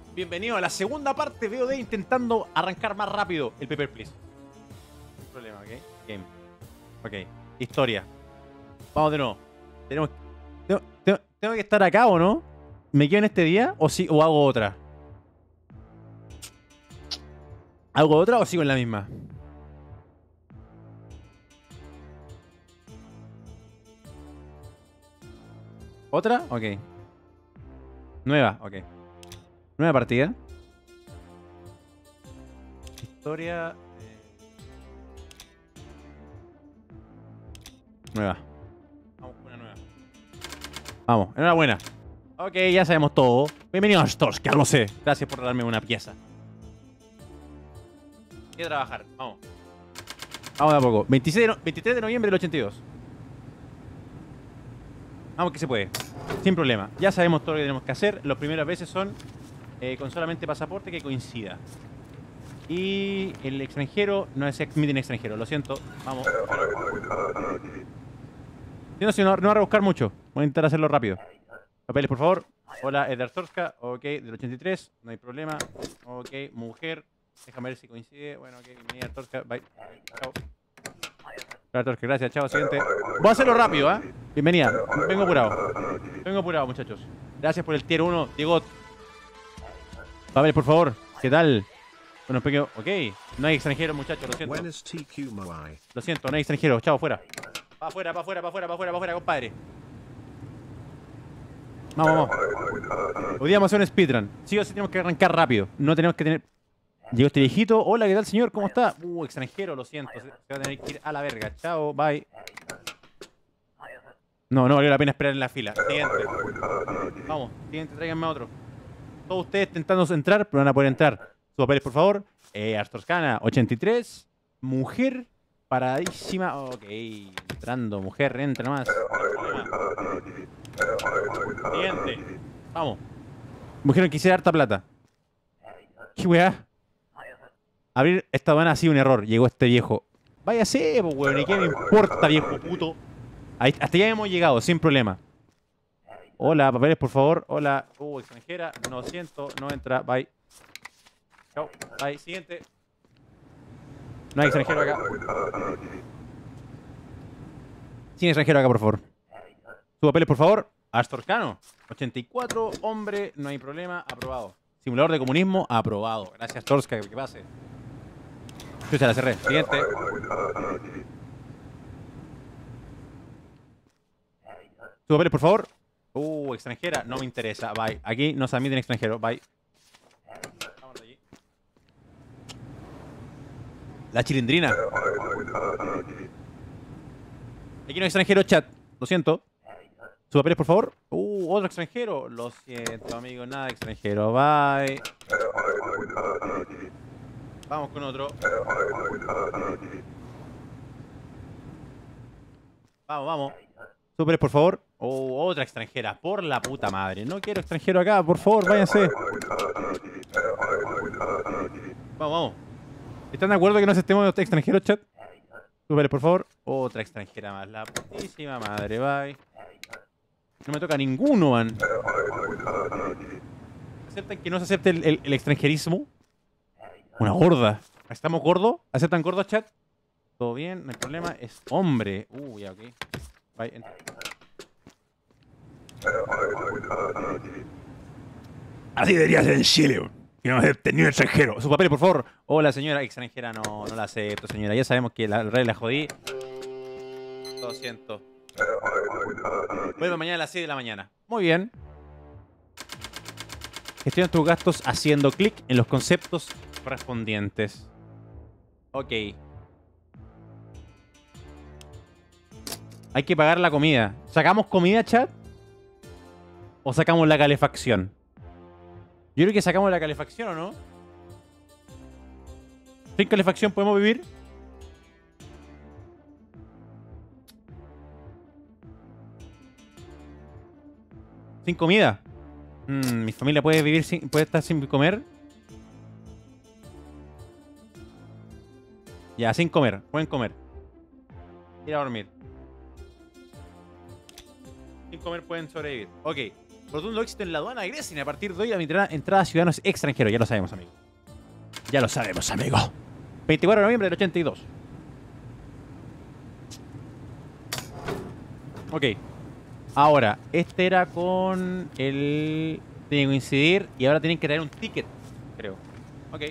Bienvenido a la segunda parte VOD intentando arrancar más rápido el Paper Please. No hay problema, ¿ok? Game. Ok. Historia. Vamos de nuevo. Tengo que estar acá, ¿o no? ¿Me quedo en este día o hago otra? ¿Hago otra o sigo en la misma? ¿Otra? Ok. Nueva, ok. Nueva partida. Historia. Nueva. Vamos con una nueva. Vamos, enhorabuena. Ok, ya sabemos todo. Bienvenido a Stores, que ya lo sé. Gracias por darme una pieza. Y a trabajar, vamos. Vamos de a poco. 23 de noviembre del 82. Vamos que se puede. Sin problema. Ya sabemos todo lo que tenemos que hacer. Las primeras veces son con solamente pasaporte que coincida. Y el extranjero no se admite en extranjero. Lo siento. Vamos. Si no va a rebuscar mucho. Voy a intentar hacerlo rápido. Papeles, por favor. Hola, Edgar Torska. Ok, del 83. No hay problema. Ok, mujer. Déjame ver si coincide. Bueno, ok, bienvenida Torska. Bye. Chao. Claro, Torska, gracias. Chao, siguiente. Voy a hacerlo rápido, ¿eh? Bienvenida. Vengo apurado, muchachos. Gracias por el tier 1, Diego. Papeles, por favor. ¿Qué tal? Bueno, pequeño. Ok. No hay extranjero, muchachos. Lo siento. Lo siento, no hay extranjero. Chao, fuera. Pa' afuera, compadre. Vamos. Hoy día vamos a hacer un speedrun. Sí o sí tenemos que arrancar rápido. No tenemos que tener... Llegó este viejito. Hola, ¿qué tal, señor? ¿Cómo está? Extranjero, lo siento. Se va a tener que ir a la verga. Chao, bye. No valió la pena esperar en la fila. Siguiente. Vamos, siguiente, tráiganme a otro. Todos ustedes intentando entrar, pero van a poder entrar. Sus papeles, por favor. Arstorscana, 83. Mujer, paradísima. Ok, entrando. Mujer, entra nomás. Siguiente. Vamos. Mujer, no quise harta plata. ¿Qué weá? Abrir esta aduana ha sido un error. Llegó este viejo. Váyase, pues, weón. ¿Y qué me importa, viejo puto? Ahí, hasta ya hemos llegado, sin problema. Hola, papeles, por favor. Hola. Extranjera. No siento. No entra. Bye. Chao. Bye. Siguiente. No hay extranjero acá. Sin extranjero acá, por favor. Sus papeles, por favor. Astorcano. 84. Hombre. No hay problema. Aprobado. Simulador de comunismo. Aprobado. Gracias, Torska. Que pase. Yo se la cerré. Siguiente. Sus papeles, por favor. Extranjera. No me interesa. Bye. Aquí no se admiten extranjeros. Bye. Vamos allí. La chilindrina. Aquí no hay extranjero, chat. Lo siento. Sus papeles, por favor. Otro extranjero. Lo siento, amigo. Nada de extranjero. Bye. Vamos con otro. Vamos. Sus papeles, por favor. Otra extranjera. Por la puta madre. No quiero extranjero acá. Por favor, váyanse. Vamos. ¿Están de acuerdo que no aceptemos extranjeros, chat? Sus papeles, por favor. Otra extranjera más. La putísima madre. Bye. No me toca ninguno, man. ¿Aceptan que no se acepte el extranjerismo? Una gorda. ¿Estamos gordos? ¿Aceptan gordos, chat? Todo bien, no hay problema. Es hombre. Ya, ok. Bye, entra. Así debería ser en Chile, que no acepten ni un extranjero. Sus papeles, por favor. Hola, señora. Extranjera, no la acepto, señora. Ya sabemos que la regla jodí. Lo siento. Vuelve mañana a las 6 de la mañana. Muy bien. Gestiona tus gastos haciendo clic en los conceptos correspondientes. Ok. Hay que pagar la comida. ¿Sacamos comida, chat? ¿O sacamos la calefacción? Yo creo que sacamos la calefacción, ¿o no? ¿Sin calefacción podemos vivir? ¿Sin comida? ¿Mi familia puede vivir puede estar sin comer? Ya, sin comer. Pueden comer. Ir a dormir. Sin comer pueden sobrevivir. Ok. Rotundo éxito en la aduana de Grecia. A partir de hoy admitirá entrada a ciudadanos extranjeros. Ya lo sabemos, amigo. Ya lo sabemos, amigo. 24 de noviembre del 82. Ok. Ahora, este era con el... Tiene que coincidir y ahora tienen que traer un ticket, creo. Ok.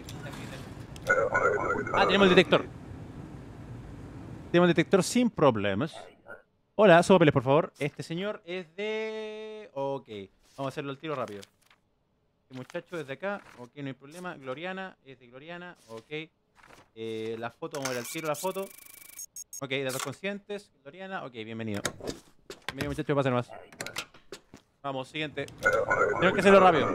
Ah, tenemos el detector. Tenemos el detector sin problemas. Hola, suba papeles, por favor. Este señor es de... Ok. Vamos a hacerlo al tiro rápido. Este muchacho desde acá. Ok, no hay problema. Gloriana. Es de Gloriana. Ok. La foto, vamos a ver al tiro la foto. Ok, datos conscientes. Gloriana. Ok, bienvenido. Bienvenido, muchacho. Pasen más. Vamos, siguiente. Tenemos que hacerlo rápido.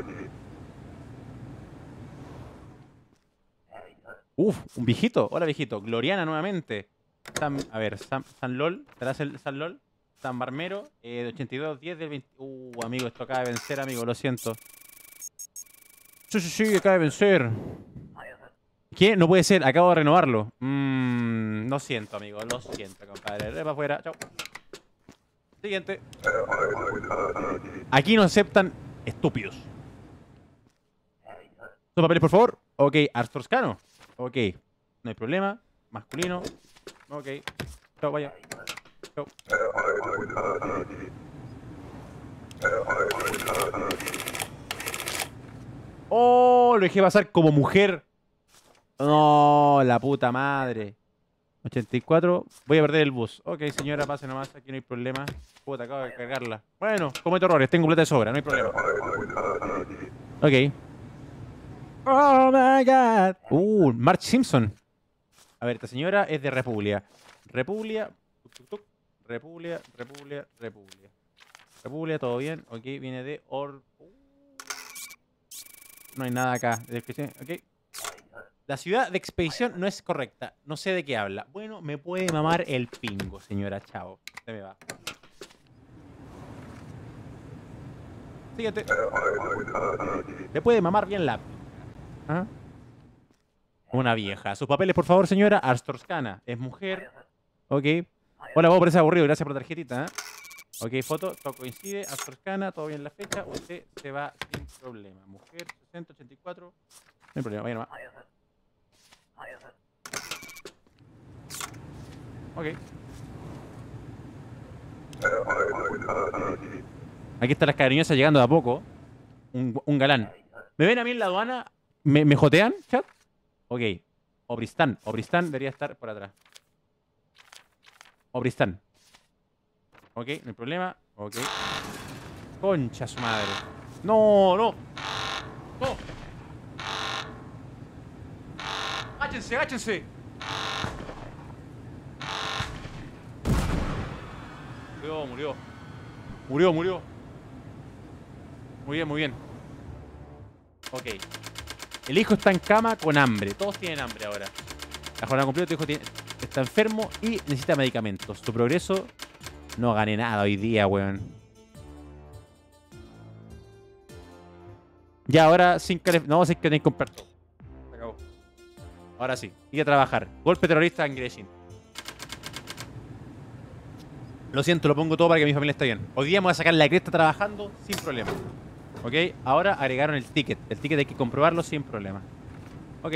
Uf, un viejito. Hola, viejito. Gloriana nuevamente. A ver, San LOL. ¿Serás el San LOL? San Barmero. De 82, 10 del 20. Amigo, esto acaba de vencer, amigo. Lo siento. Sí, acaba de vencer. ¿Qué? No puede ser. Acabo de renovarlo. Lo siento, amigo. Lo siento, compadre. Para afuera. Chao. Siguiente. Aquí no aceptan estúpidos. ¿Son papeles, por favor? Ok, Arstorscano. Ok, no hay problema. Masculino. Ok. Chao, vaya. Chao. Oh, lo dejé pasar como mujer. No, la puta madre. 84. Voy a perder el bus. Ok, señora, pase nomás. Aquí no hay problema. Puta, acabo de cargarla. Bueno, cometo errores. Tengo plata de sobra. No hay problema. Ok. Oh my god. Marge Simpson. A ver, esta señora es de Repuglia. Repuglia. Repuglia. Repuglia, todo bien. Ok, viene de No hay nada acá. Ok. La ciudad de expedición no es correcta. No sé de qué habla. Bueno, me puede mamar el pingo, señora. Chao. Se me va. Siguiente. Le puede mamar bien la... ¿Ah? Una vieja. Sus papeles, por favor, señora. Arstorscana. Es mujer. Ok. Hola, vos parece aburrido. Gracias por la tarjetita. Ok, foto. Todo coincide. Arstorscana. Todo bien la fecha. Usted se va sin problema. Mujer, 60, 84. No hay problema. Vaya nomás. Ok. Aquí están las cariñosas llegando de a poco. Un galán. ¿Me ven a mí en la aduana? ¿Me jotean, chat? Ok. Obristán. Obristán debería estar por atrás. Obristán. Ok, no hay problema. Ok. Concha su madre. No, no. No. Agáchense, agáchense. Murió. Murió. Muy bien, muy bien. Ok. El hijo está en cama con hambre. Todos tienen hambre ahora. La jornada completa, tu hijo está enfermo y necesita medicamentos. Tu progreso... No gané nada hoy día, weón. Ya, ahora sin no, sé que tenéis que comprar todo. Se acabó. Ahora sí. Ir a trabajar. Golpe terrorista en Greshin. Lo siento, lo pongo todo para que mi familia esté bien. Hoy día me voy a sacar la cresta trabajando sin problema. Ok, ahora agregaron el ticket. El ticket hay que comprobarlo sin problema. Ok.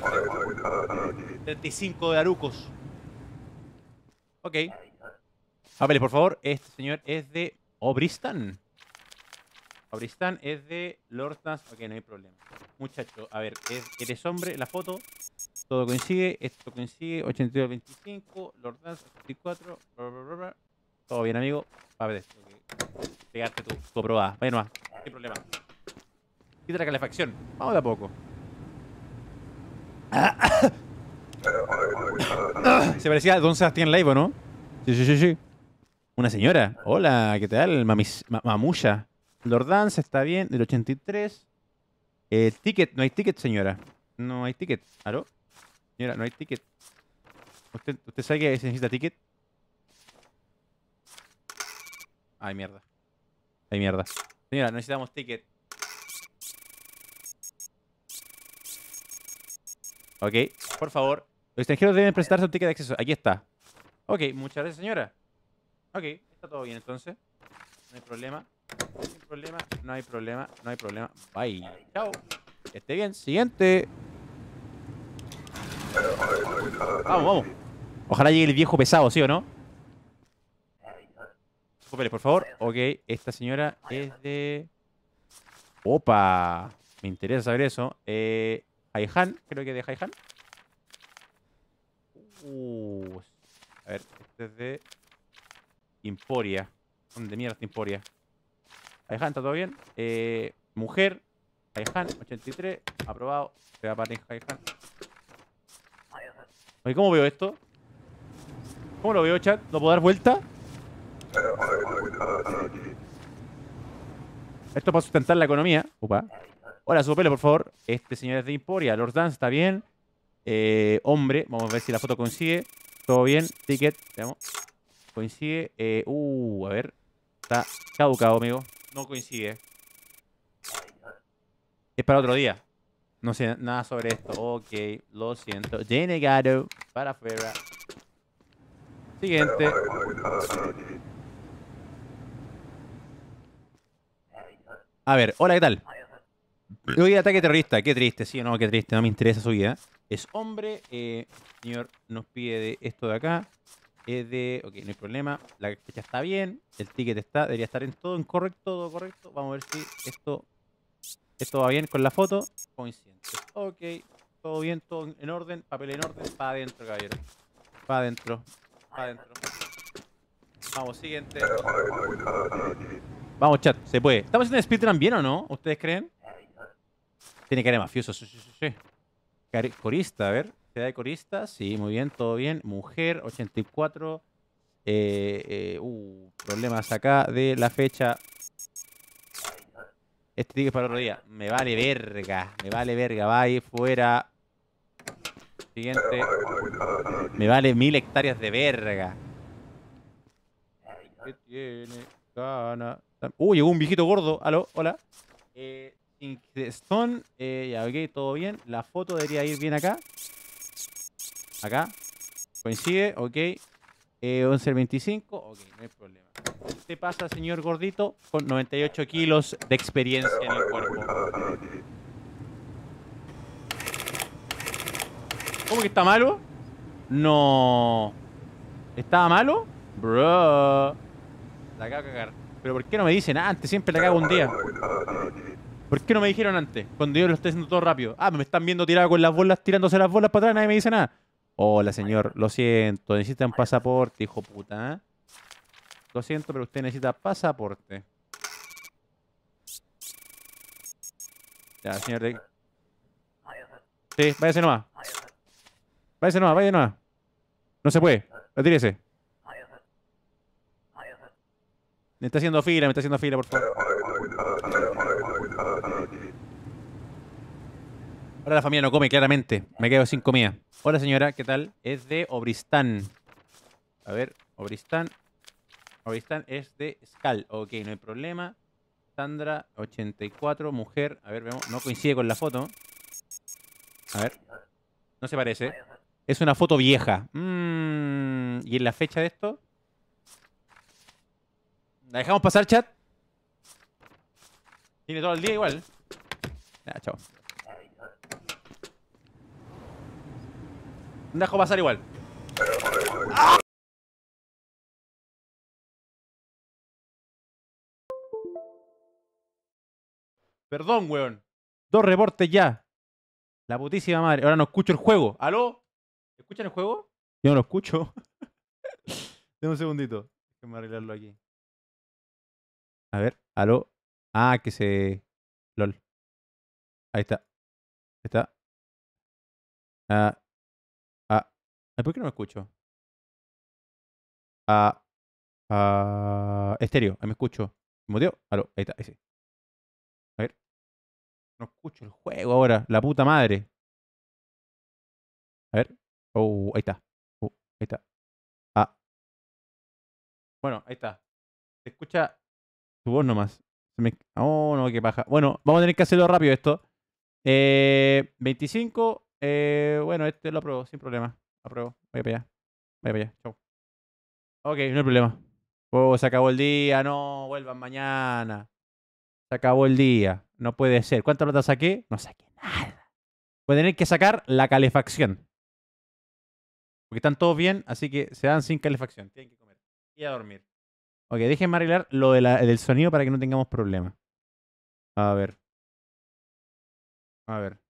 35 de arucos. Ok. Papeles, por favor. Este señor es de Obristan. Obristan es de Lordans. Ok, no hay problema. Muchacho, a ver, eres hombre, la foto. Todo coincide. Esto coincide. 82-25. Lordans, 84. Todo bien, amigo. Papeles. Okay. Pegarte tu aprobada. Vaya nomás. No hay problema. Quita la calefacción. Vamos de a poco. Se parecía a Don Sebastián Leiva, ¿no? Sí. Una señora. Hola, ¿qué tal? Mamulla. Lord Dance está bien, del 83. Ticket, no hay ticket, señora. No hay ticket. ¿Aló? Señora, no hay ticket. ¿Usted sabe que se necesita ticket? Ay, mierda. Señora, necesitamos ticket. Ok, por favor. Los extranjeros deben presentarse un ticket de acceso. Aquí está. Ok, muchas gracias, señora. Ok, está todo bien entonces. No hay problema. problema, no hay problema, no hay problema. Bye. Chao. Que esté bien. Siguiente. Vamos, vamos. Ojalá llegue el viejo pesado, ¿sí o no? Papeles, por favor. Ok, esta señora es de... Opa. Me interesa saber eso. Haihan, creo que es de Haihan. A ver, este es de Emporia. ¿Dónde mierda está Emporia? Haihan, ¿está todo bien? Mujer. Haihan, 83. Aprobado. Se va para Haihan. Oye, ¿cómo veo esto? ¿Cómo lo veo, chat? ¿Lo puedo dar vuelta? Esto para sustentar la economía. Upa. Hola, su pelo, por favor. Este señor es de Emporia. Lord Dance, ¿está bien? Hombre. Vamos a ver si la foto coincide. Todo bien. Ticket. Veamos. Coincide. A ver. Está caducado, amigo. No coincide. Es para otro día. No sé nada sobre esto. Ok, lo siento. Denegado. Para afuera. Siguiente. A ver, hola, ¿qué tal? Hoy ataque terrorista. Qué triste, sí o no, qué triste. No me interesa su vida. Es hombre. Señor nos pide de esto de acá. Es de... Ok, no hay problema. La fecha está bien. El ticket está... Debería estar en todo incorrecto, todo correcto. Vamos a ver si esto va bien con la foto. Coincidente. Ok. Todo bien, todo en orden. Papel en orden. Para adentro, caballero. Para adentro. Para adentro. Vamos, siguiente. Vamos, chat. Se puede. ¿Estamos haciendo speedrun bien o no? ¿Ustedes creen? Tiene cara de mafioso. Sí, sí, sí, sí. Corista, a ver. ¿Ciudad de corista? Sí, muy bien, todo bien. Mujer, 84. Problemas acá de la fecha. Este ticket para otro día. Me vale verga. Me vale verga. Bye, fuera. Siguiente. Me vale 1000 hectáreas de verga. ¿Qué tiene? Gana. Llegó un viejito gordo. Aló, hola. Stone. Ya, ok, todo bien. La foto debería ir bien acá. Acá. Coincide, ok. 11 al 25. Ok, no hay problema. ¿Qué pasa, señor gordito? Con 98 kilos de experiencia en el cuerpo. ¿Cómo que está malo? No. ¿Estaba malo? Bro. La cago a cagar. ¿Pero por qué no me dicen antes? Siempre la cago un día. ¿Por qué no me dijeron antes? Cuando yo lo estoy haciendo todo rápido. Ah, me están viendo tirado con las bolas, tirándose las bolas para atrás, nadie me dice nada. Hola, señor. Lo siento. Necesita un pasaporte, hijo puta. ¿Eh? Lo siento, pero usted necesita pasaporte. Ya, señor. Sí, váyase nomás. Váyase nomás, váyase nomás. No se puede. Retírese. Me está haciendo fila, me está haciendo fila, por favor. Ahora la familia no come, claramente. Me quedo sin comida. Hola, señora, ¿qué tal? Es de Obristán. A ver, Obristán. Obristán es de Skal. Ok, no hay problema. Sandra, 84, mujer. A ver, vemos. No coincide con la foto. A ver. No se parece. Es una foto vieja. ¿Y en la fecha de esto? ¿La dejamos pasar, chat? Tiene todo el día igual. Ya, chao. La dejo pasar igual. Perdón, weón. 2 reportes ya. La putísima madre. Ahora no escucho el juego. ¿Aló? ¿Escuchan el juego? Yo no lo escucho. Deme un segundito. Déjame arreglarlo aquí. A ver, ¿aló? Ah, que se... LOL. Ahí está. Ahí está. Ah, ah. Ay, ¿por qué no me escucho? Ah, estéreo. Ahí me escucho. ¿Me muteó? ¿Aló? Ahí está. Ahí sí. A ver. No escucho el juego ahora. La puta madre. A ver. Oh, ahí está. Ahí está. Ah. Bueno, ahí está. Se escucha tu voz nomás. Oh, no, qué paja. Bueno, vamos a tener que hacerlo rápido esto. 25. Bueno, este lo apruebo, sin problema. Apruebo. Voy para allá. Voy para allá. Chau. Ok, no hay problema. Oh, se acabó el día. No, vuelvan mañana. Se acabó el día. No puede ser. ¿Cuánta plata saqué? No saqué nada. Voy a tener que sacar la calefacción. Porque están todos bien, así que se dan sin calefacción. Tienen que comer. Y a dormir. Ok, déjenme arreglar lo del sonido para que no tengamos problemas. A ver. A ver.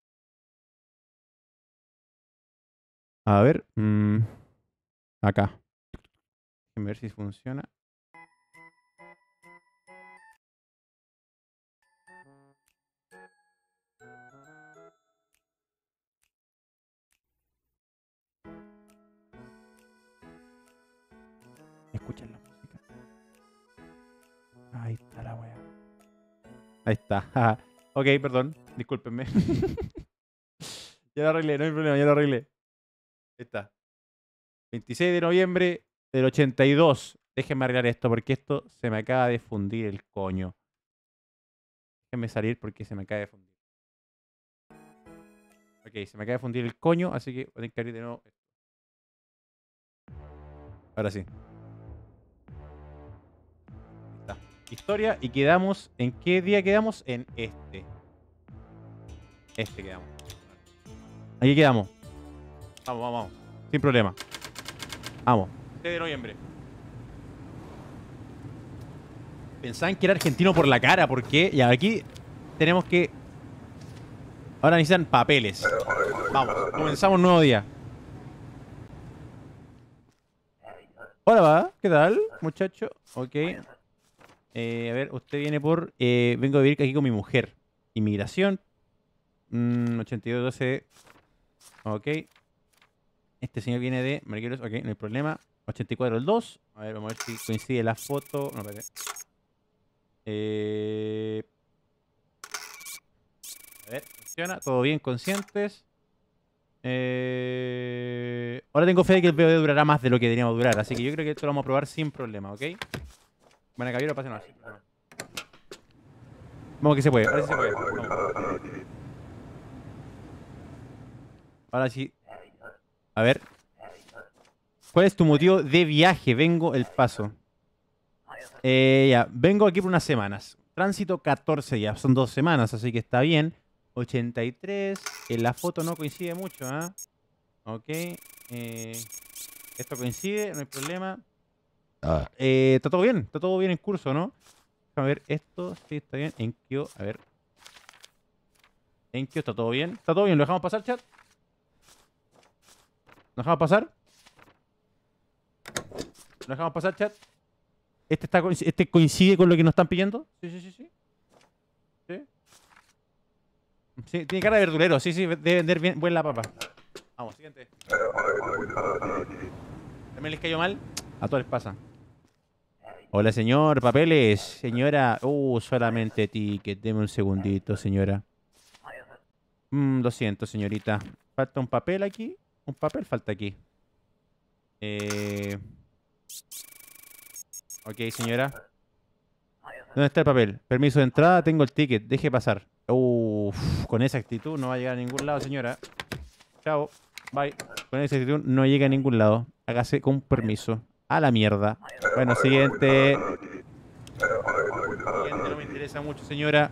A ver. Acá. Déjenme ver si funciona. Escuchen la música. Ahí está la wea. Ahí está. Ok, perdón. Discúlpenme. Ya lo arreglé, no hay problema, ya lo arreglé. Ahí está. 26 de noviembre del 82. Déjenme arreglar esto porque esto se me acaba de fundir el coño. Déjenme salir porque se me acaba de fundir. Ok, se me acaba de fundir el coño, así que voy a tener que abrir de nuevo. Ahora sí. Ahí está. Historia y quedamos. ¿En qué día quedamos? En este. Este quedamos. Aquí quedamos. Vamos, vamos, vamos. Sin problema. Vamos. 6 de noviembre. Pensaban que era argentino por la cara, porque ya aquí tenemos que. Ahora necesitan papeles. Vamos, comenzamos un nuevo día. Hola, va. ¿Qué tal, muchacho? Ok. A ver, usted viene por. Vengo a vivir aquí con mi mujer. Inmigración. 8212. Ok. Este señor viene de Marqueros. Ok, no hay problema. 84 el 2. A ver, vamos a ver si coincide la foto. No, espérate. A ver, funciona. Todo bien, conscientes. Ahora tengo fe de que el VOD durará más de lo que deberíamos durar. Así que yo creo que esto lo vamos a probar sin problema, ¿ok? Bueno, caballero, pasen así. Vamos que se puede. Ahora sí se puede. Vamos. Ahora sí. A ver. ¿Cuál es tu motivo de viaje? Vengo el paso. Ya. Vengo aquí por unas semanas. Tránsito 14 días. Son 2 semanas, así que está bien. 83. En la foto no coincide mucho, ¿ah? Ok. Esto coincide, no hay problema. Está todo bien en curso, ¿no? Déjame ver esto, sí, está bien. Enkyo, a ver. Enkyo, está todo bien. Está todo bien, ¿lo dejamos pasar, chat? ¿Lo dejamos pasar? ¿Lo dejamos pasar, chat? ¿Este coincide con lo que nos están pidiendo? Sí, sí, sí, sí. Sí. Sí, tiene cara de verdurero, sí, sí, debe vender bien, buena la papa. Vamos, siguiente. ¿También les cayó mal? A todos les pasa. Hola, señor, papeles. Señora, solamente ticket. Deme un segundito, señora. Lo siento, señorita. Falta un papel aquí. Un papel falta aquí. Ok, señora. ¿Dónde está el papel? Permiso de entrada, tengo el ticket. Deje pasar. Con esa actitud no va a llegar a ningún lado, señora. Chao. Bye. Con esa actitud no llega a ningún lado. Hágase con permiso. A la mierda. Bueno, siguiente. Siguiente, no me interesa mucho, señora.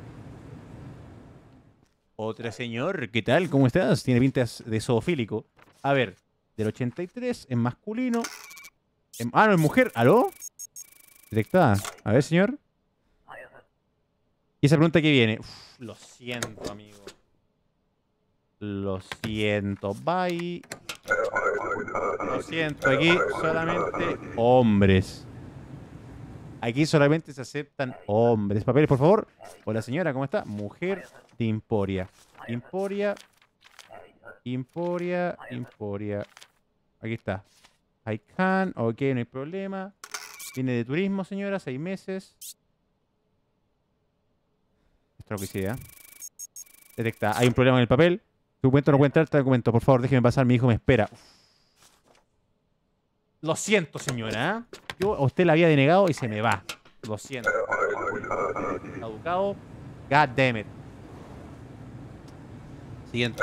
Otra señor, ¿qué tal? ¿Cómo estás? Tiene pintas de zoofílico. A ver, del 83, en masculino. No, en mujer. ¿Aló? Detectada. A ver, señor. ¿Y esa pregunta que viene? Lo siento, amigo. Lo siento. Bye. Lo siento. Aquí solamente hombres. Aquí solamente se aceptan hombres. Papeles, por favor. Hola, señora, ¿cómo está? Mujer de Emporia. Emporia. Emporia. Emporia. Aquí está. I can. Ok, no hay problema. Viene de turismo, señora. 6 meses. Esto no coincide, ¿eh? Detecta. Hay un problema en el papel. Tu documento no puede entrar. Este documento. Por favor, déjeme pasar. Mi hijo me espera. Lo siento, señora. Yo a usted la había denegado y se me va. Lo siento. Caducado. God damn it. Siguiente.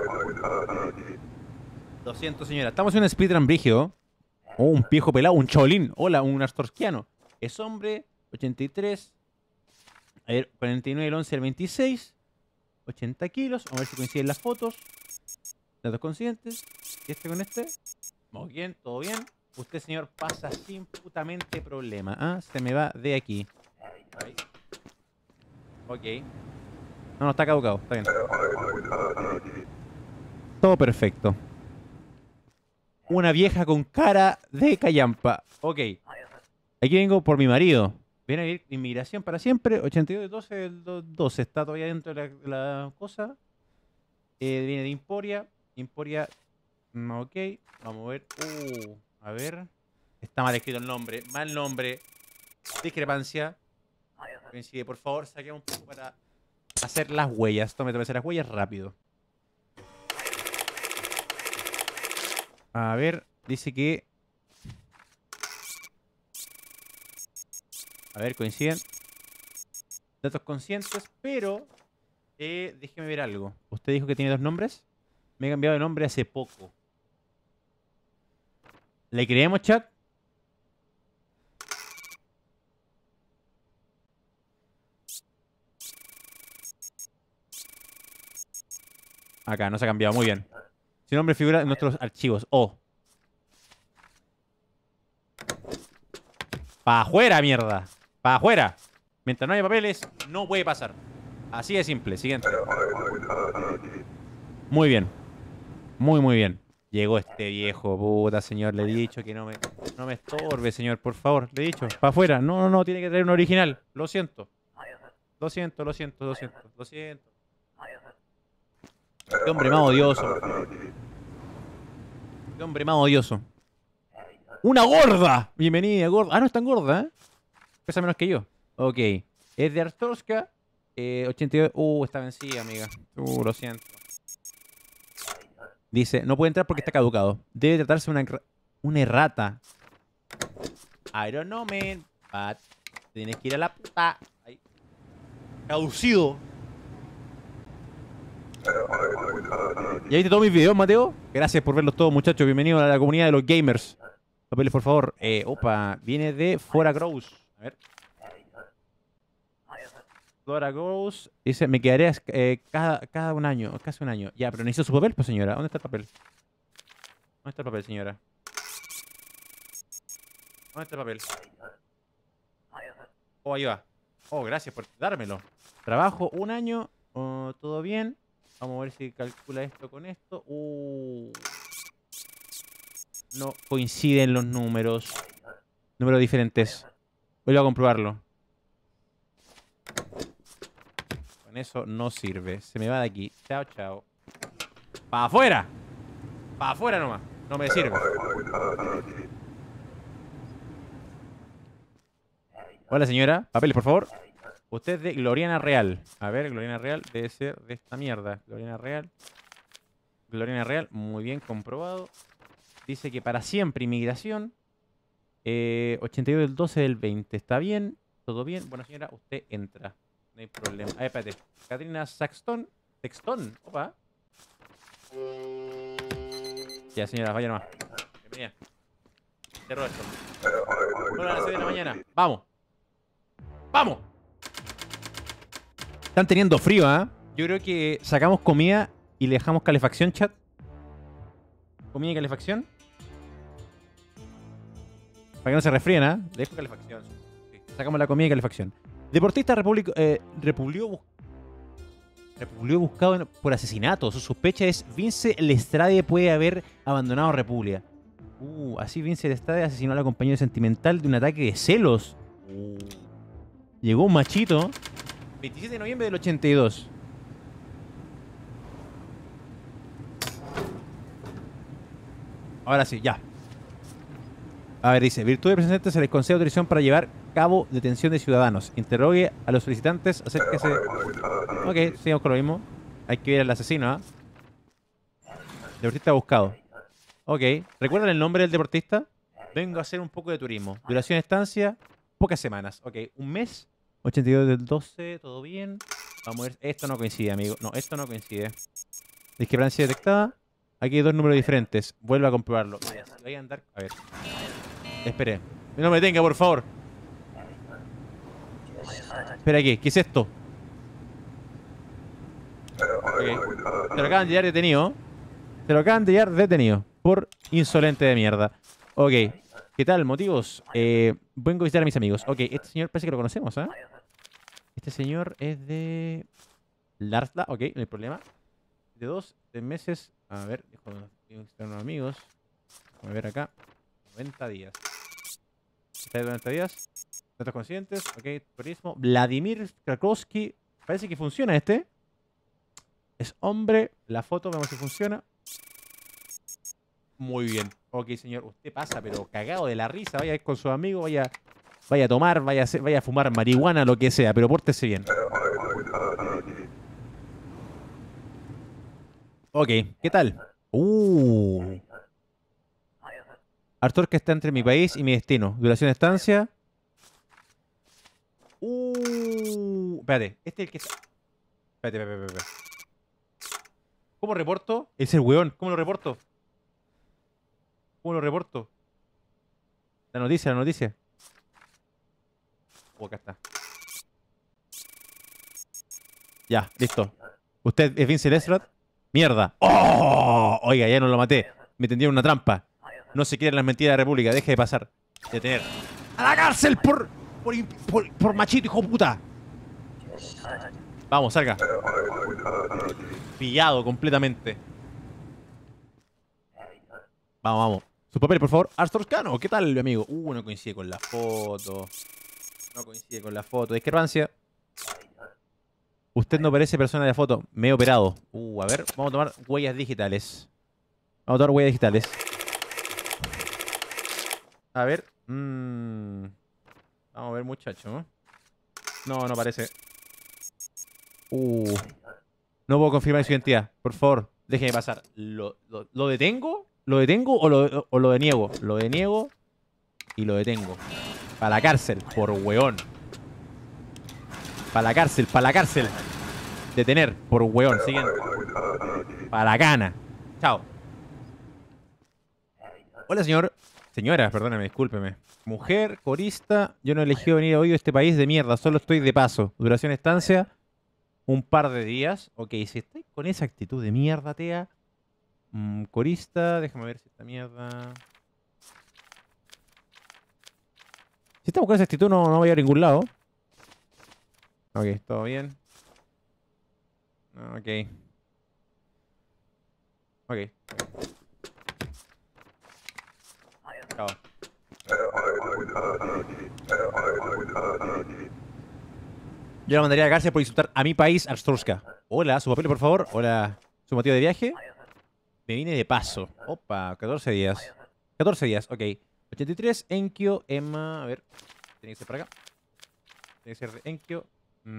Lo siento, señora. Estamos en un speedrun brígido. Un viejo pelado, un cholín. Hola, un astorskiano. Es hombre, 83. A ver, 49 del 11 del 26. 80 kilos. Vamos a ver si coinciden las fotos. Datos conscientes. ¿Y este con este? Vamos bien, todo bien. Usted, señor, pasa sin putamente problema. ¿Ah? Se me va de aquí. Ahí. Ok. No, está caducado. Está bien. Todo perfecto. Una vieja con cara de callampa. Ok. Aquí vengo por mi marido. Viene a ir inmigración para siempre. 82 de 12 del 12. Está todavía dentro de la cosa. Viene de Emporia. Emporia. Ok. Vamos a ver. A ver. Está mal escrito el nombre. Mal nombre. Discrepancia. Coincide, por favor. Saquemos un poco para hacer las huellas. Tómate hacer las huellas rápido. A ver. Dice que... A ver, coinciden. Datos conscientes, pero... déjeme ver algo. Usted dijo que tiene 2 nombres. Me he cambiado de nombre hace poco. ¿Le creemos, chat? Acá, no se ha cambiado. Muy bien. Su nombre figura en nuestros archivos. Oh. ¡Pa' afuera, mierda! ¡Pa' afuera! Mientras no haya papeles, no puede pasar. Así de simple. Siguiente. Muy bien. Muy bien. Llegó este viejo, puta, señor. Le he dicho que no me estorbe, señor, por favor. Le he dicho. ¡Pa' afuera! No, tiene que traer un original. Lo siento. Lo siento. Qué hombre más odioso. Qué hombre más odioso. ¡Una gorda! Bienvenida, gorda. Ah, no es tan gorda, ¿eh? Pesa menos que yo. Ok. Es de Artorska. 82. Está vencida, amiga. Lo siento. Dice, no puede entrar porque está caducado. Debe tratarse de una errata. I don't know, man. But tienes que ir a la puta. Ahí. Caducido. ¿Ya viste todos mis videos, Mateo? Gracias por verlos todos, muchachos. Bienvenidos a la comunidad de los gamers. Papeles, por favor. Opa, viene de Flora Gross. A ver. Flora Gross. Dice, me quedaré cada un año, casi un año. Ya, pero necesito su papel, pues, señora. ¿Dónde está el papel? ¿Dónde está el papel, señora? ¿Dónde está el papel? Oh, ahí va. Oh, gracias por dármelo. Trabajo un año. Todo bien. Vamos a ver si calcula esto con esto. No coinciden los números. Números diferentes. Voy a comprobarlo. Con eso no sirve. Se me va de aquí. Chao, chao. ¡Para afuera! ¡Para afuera nomás! No me sirve. Hola, señora. Papeles, por favor. Usted es de Gloriana Real. A ver, Gloriana Real debe ser de esta mierda. Gloriana Real. Gloriana Real. Muy bien, comprobado. Dice que para siempre inmigración. 82 del 12 del 20. ¿Está bien? ¿Todo bien? Bueno, señora, usted entra. No hay problema. Ah, espérate. Katrina Saxton. Sexton. Opa. Ya, señora, vaya nomás. Bienvenida. Cierro esto. Son las 6 de la mañana. Vamos. ¡Vamos! Están teniendo frío, ¿ah? Yo creo que sacamos comida y le dejamos calefacción, chat. Comida y calefacción. Para que no se resfríen, ¿ah? Le dejo calefacción. Sí. Sacamos la comida y calefacción. Deportista Republio buscado por asesinato. Su sospecha es Vince Lestrade puede haber abandonado República. Así Vince Lestrade asesinó a la compañera sentimental de un ataque de celos. Llegó un machito. 27 de noviembre del 82. Ahora sí, ya. A ver, dice, virtud de presente se les concede autorización para llevar a cabo detención de ciudadanos. Interrogue a los solicitantes, acérquese. Ok, sigamos con lo mismo. Hay que ver al asesino, ¿ah? Deportista buscado. Ok, ¿recuerdan el nombre del deportista? Vengo a hacer un poco de turismo. Duración de estancia, pocas semanas. Ok, un mes. 82 del 12, todo bien. Vamos a ver, esto no coincide, amigo. No, esto no coincide. Discrepancia detectada. Aquí hay 2 números diferentes. Vuelvo a comprobarlo. Voy a andar. A ver. Espere. No me detenga, por favor. Espera, ¿qué es esto? Ok. Se lo acaban de llevar detenido. Se lo acaban de llevar detenido. Por insolente de mierda. Ok. ¿Qué tal? ¿Motivos? Vengo a visitar a mis amigos. Ok, este señor parece que lo conocemos, ¿ah? Este señor es de... Larsla. Ok, no hay problema. De 2 3 meses. A ver, dejo de visitar a unos amigos. Vamos a ver acá. 90 días. ¿Está de 90 días? Datos conscientes. Ok, turismo. Vladimir Krakowski. Parece que funciona este. Es hombre. La foto, vemos si funciona. Muy bien. Ok, señor. Usted pasa, pero cagado de la risa. Vaya a ir con su amigo, vaya a tomar, vaya a fumar marihuana, lo que sea, pero pórtese bien. Ok, ¿qué tal? Artur que está entre mi país y mi destino. Duración de estancia. Espérate, este es el que está. Espérate. ¿Cómo reporto? Es el weón. ¿Cómo lo reporto? ¿Cómo lo reporto? La noticia. Acá está. Ya, listo. ¿Usted es Vince Lestrat? ¡Mierda! ¡Oh! Oiga, ya no lo maté. Me tendieron una trampa. No se quieren las mentiras de la República. Deje de pasar. Detener. ¡A la cárcel por machito, hijo de puta! Vamos, salga. Pillado completamente. Vamos. Su papel, por favor. Arstorcano, ¿qué tal, mi amigo? No coincide con la foto. No coincide con la foto. Discrepancia. Usted no parece persona de la foto. Me he operado. A ver. Vamos a tomar huellas digitales. Vamos a tomar huellas digitales. A ver. Vamos a ver, muchacho, ¿no? No, no parece. No puedo confirmar su identidad. Por favor, déjeme pasar. ¿Lo detengo? ¿Lo detengo o lo deniego? Lo deniego y lo detengo. Para la cárcel, por weón. Para la cárcel, para la cárcel. Detener, por weón. Siguiente. Para la cana. Chao. Hola, señor. Señora, perdóname, discúlpeme. Mujer, corista. Yo no he elegido venir hoy a este país de mierda. Solo estoy de paso. Duración de estancia. Un par de días. Ok, si estoy con esa actitud de mierda, tea. Corista, déjame ver si esta mierda. Si estamos con esa actitud, no voy a ningún lado. Ok, todo bien. Ok. Ok. Chao. Yo la mandaría a la cárcel por insultar a mi país, Arstorska. Hola, su papel, por favor. Hola. ¿Su motivo de viaje? Me vine de paso. Opa, 14 días. 14 días, ok. 83, Enkyo, Emma. A ver. Tiene que ser para acá. Tiene que ser de Enkyo.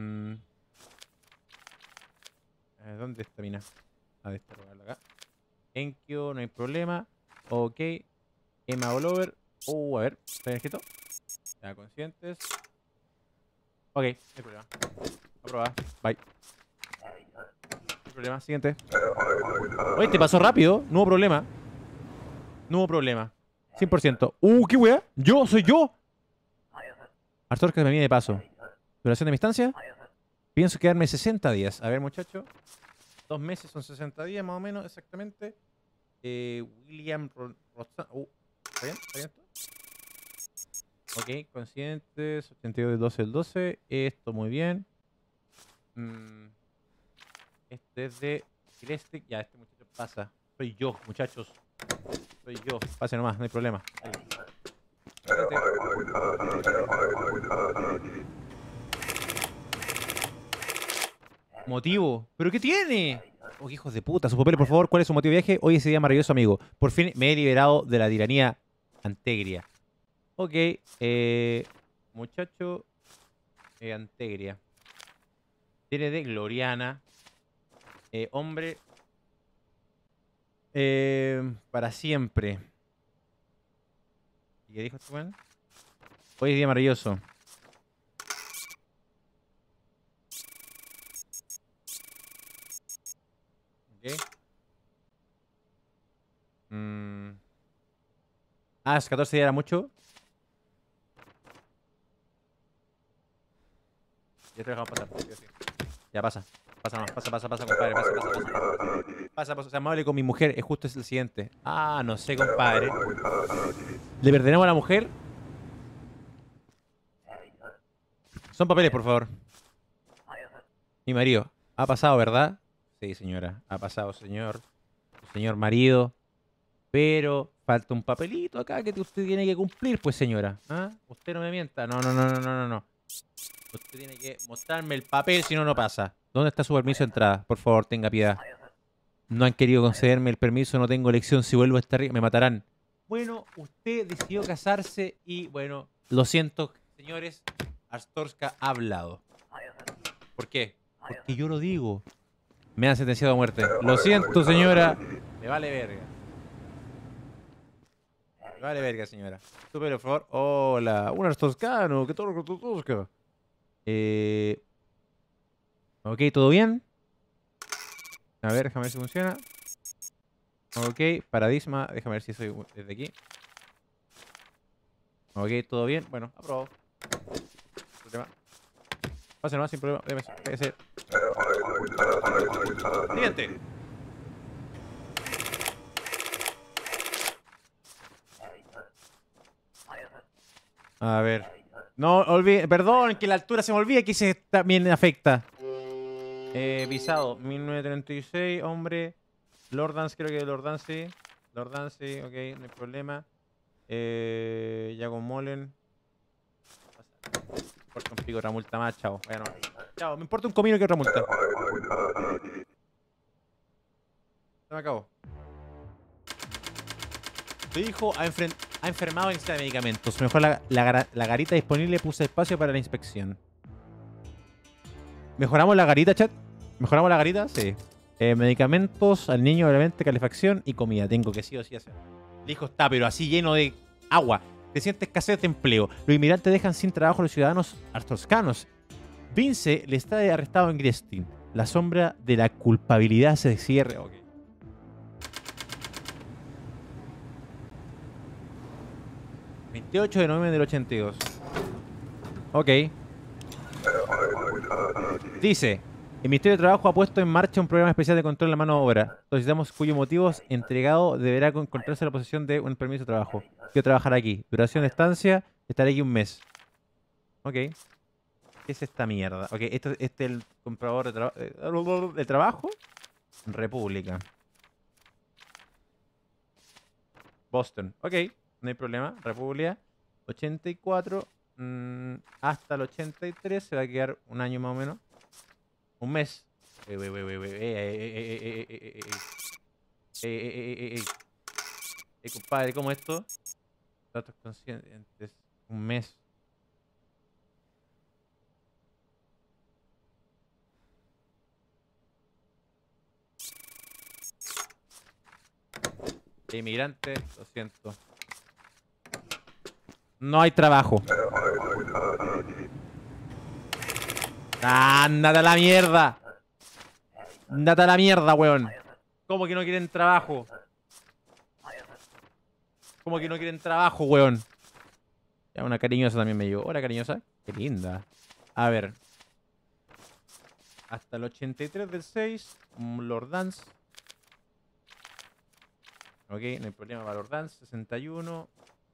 ¿Dónde está mina? A ver, acá. Enkyo, no hay problema. Ok. Emma All a ver. ¿Está bien escrito? Ya, conscientes. Ok, no hay problema. Aprobada. Bye. No hay problema. Siguiente. Oye, te pasó rápido. No hubo problema. No hubo problema. 100%. ¿Qué wea? ¿Yo? ¿Soy yo? Arthur que me viene de paso. ¿Duración de mi estancia? Pienso quedarme 60 días. A ver, muchacho. 2 meses son 60 días, más o menos, exactamente. William ¿está bien? ¿Está bien esto? Ok, conscientes. 82 del 12 del 12. Esto muy bien. Este es de Celeste. Ya, este muchacho pasa. Soy yo, muchachos. Soy yo. Pase nomás, no hay problema. ¿Motivo? ¿Pero qué tiene? Oh, hijos de puta. Sus papeles, por favor. ¿Cuál es su motivo de viaje? Hoy es ese día maravilloso, amigo. Por fin me he liberado de la tiranía Antegria. Ok. Muchacho. Antegria. Tiene de Gloriana. Hombre. Para siempre. ¿Y qué dijo este weón? Hoy es día maravilloso. Ok. Es 14 días era mucho. Ya te dejamos pasar. Sí, sí. Ya pasa. Pasa, más, pasa, compadre. Pasa. Sea amable con mi mujer. Es justo el siguiente. Ah, no sé, compadre. ¿Le pertenemos a la mujer? Son papeles, por favor. Mi marido. Ha pasado, ¿verdad? Sí, señora. Ha pasado, señor. Señor marido. Pero falta un papelito acá que usted tiene que cumplir, pues, señora. ¿Ah? Usted no me mienta. No. Usted tiene que mostrarme el papel, si no, no pasa. ¿Dónde está su permiso de entrada? Por favor, tenga piedad. No han querido concederme el permiso, no tengo elección. Si vuelvo a estar me matarán. Bueno, usted decidió casarse y, bueno, lo siento, señores. Astorska ha hablado. ¿Por qué? Porque yo lo digo. Me han sentenciado a muerte. Lo siento, señora. Me vale verga. Me vale verga, señora. Súper, por favor. Hola. Un Astoskano. ¿Qué tal con tu Tosca? Ok, ¿todo bien? A ver, déjame ver si funciona. Ok, paradigma. Déjame ver si soy desde aquí. Ok, ¿todo bien? Bueno, aprobado. Problema. Pase nomás sin problema. Déjame. Siguiente. A ver. No, olvide. Perdón, que la altura se me olvida que se también afecta. Visado, 1936, hombre. Lord Dance, creo que Lord Dance. Lord Dance, ok, no hay problema. Jagon Molen. Me importa un pico otra multa más, chao. Bueno, chao, me importa un comino que otra multa. Se me acabó. Tu hijo ha enfermado en lista de medicamentos. Mejor la garita disponible, puse espacio para la inspección. ¿Mejoramos la garita, chat? ¿Mejoramos la garita? Sí. Medicamentos al niño, obviamente, calefacción y comida. Tengo que sí o sí hacer. El hijo está, pero así lleno de agua. Creciente escasez de empleo. Los inmigrantes dejan sin trabajo a los ciudadanos astoscanos. Vince le está arrestado en Griestin. La sombra de la culpabilidad se cierra. Ok. ...28 de noviembre del 82. Ok. Dice... El Ministerio de Trabajo ha puesto en marcha un programa especial de control de la mano de obra. Solicitamos cuyo motivo entregado deberá encontrarse en la posesión de un permiso de trabajo. Quiero trabajar aquí. Duración de estancia, estaré aquí un mes. Ok. ¿Qué es esta mierda? Ok, este es el comprador de trabajo. República. Boston. Ok, no hay problema. República. 84. Hasta el 83 se va a quedar un año más o menos. Un mes. Compadre, ¿cómo esto? Datos conscientes. Un mes. Inmigrante, lo siento. No hay trabajo. ¡Ándate a la mierda! ¡Ándate a la mierda, weón! ¿Cómo que no quieren trabajo? ¿Cómo que no quieren trabajo, weón? Ya, una cariñosa también me llegó. Hola, cariñosa. Qué linda. A ver. Hasta el 83 del 6. Lord Dance. Ok, no hay problema para Lord Dance. 61.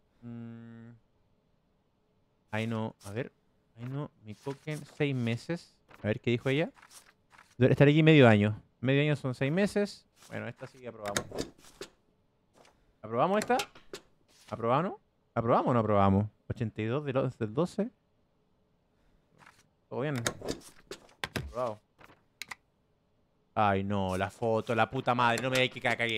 Ahí no. A ver. Ahí no. Mi token. 6 meses. A ver qué dijo ella. Estaré aquí medio año. Medio año son 6 meses. Bueno, esta sí que aprobamos. ¿Aprobamos esta? ¿Aprobamos? ¿Aprobamos o no aprobamos? 82 del 12. Todo bien. Aprobado. Ay, no, la foto, la puta madre. No me hay que cagué.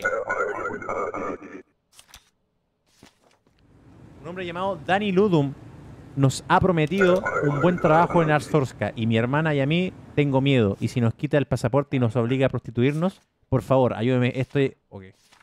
Un hombre llamado Danny Ludum nos ha prometido un buen trabajo en Arzorska. Y mi hermana y a mí tengo miedo. Y si nos quita el pasaporte y nos obliga a prostituirnos, por favor, ayúdeme. Estoy... Ok.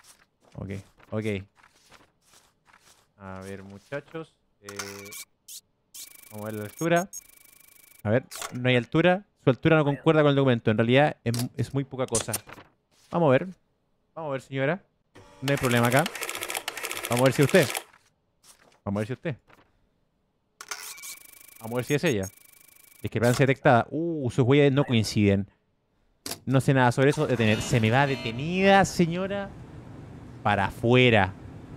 A ver, muchachos. Vamos a ver la altura. A ver, no hay altura. Su altura no concuerda con el documento. En realidad es muy poca cosa. Vamos a ver. Vamos a ver, señora. No hay problema acá. Vamos a ver si usted. Vamos a ver si usted. Vamos a ver si es ella. Discrepancia detectada. Sus huellas no coinciden. No sé nada sobre eso. Detener. Se me va detenida, señora. Para afuera.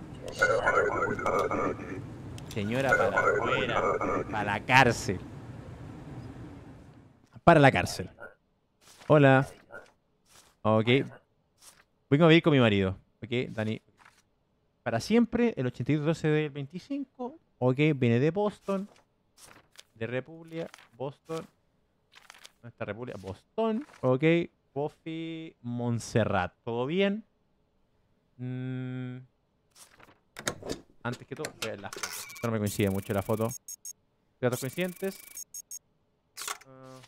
Señora, para afuera. Para la cárcel. Para la cárcel. Hola. Ok. Vengo a vivir con mi marido. Ok, Dani. Para siempre, el 82-12 del 25. Ok, viene de Boston. De República. Boston. ¿Dónde está República? Boston. Ok. Buffy Montserrat. ¿Todo bien? Antes que todo, voy a ver la foto. Esto no me coincide mucho la foto. Datos coincidentes. Ah,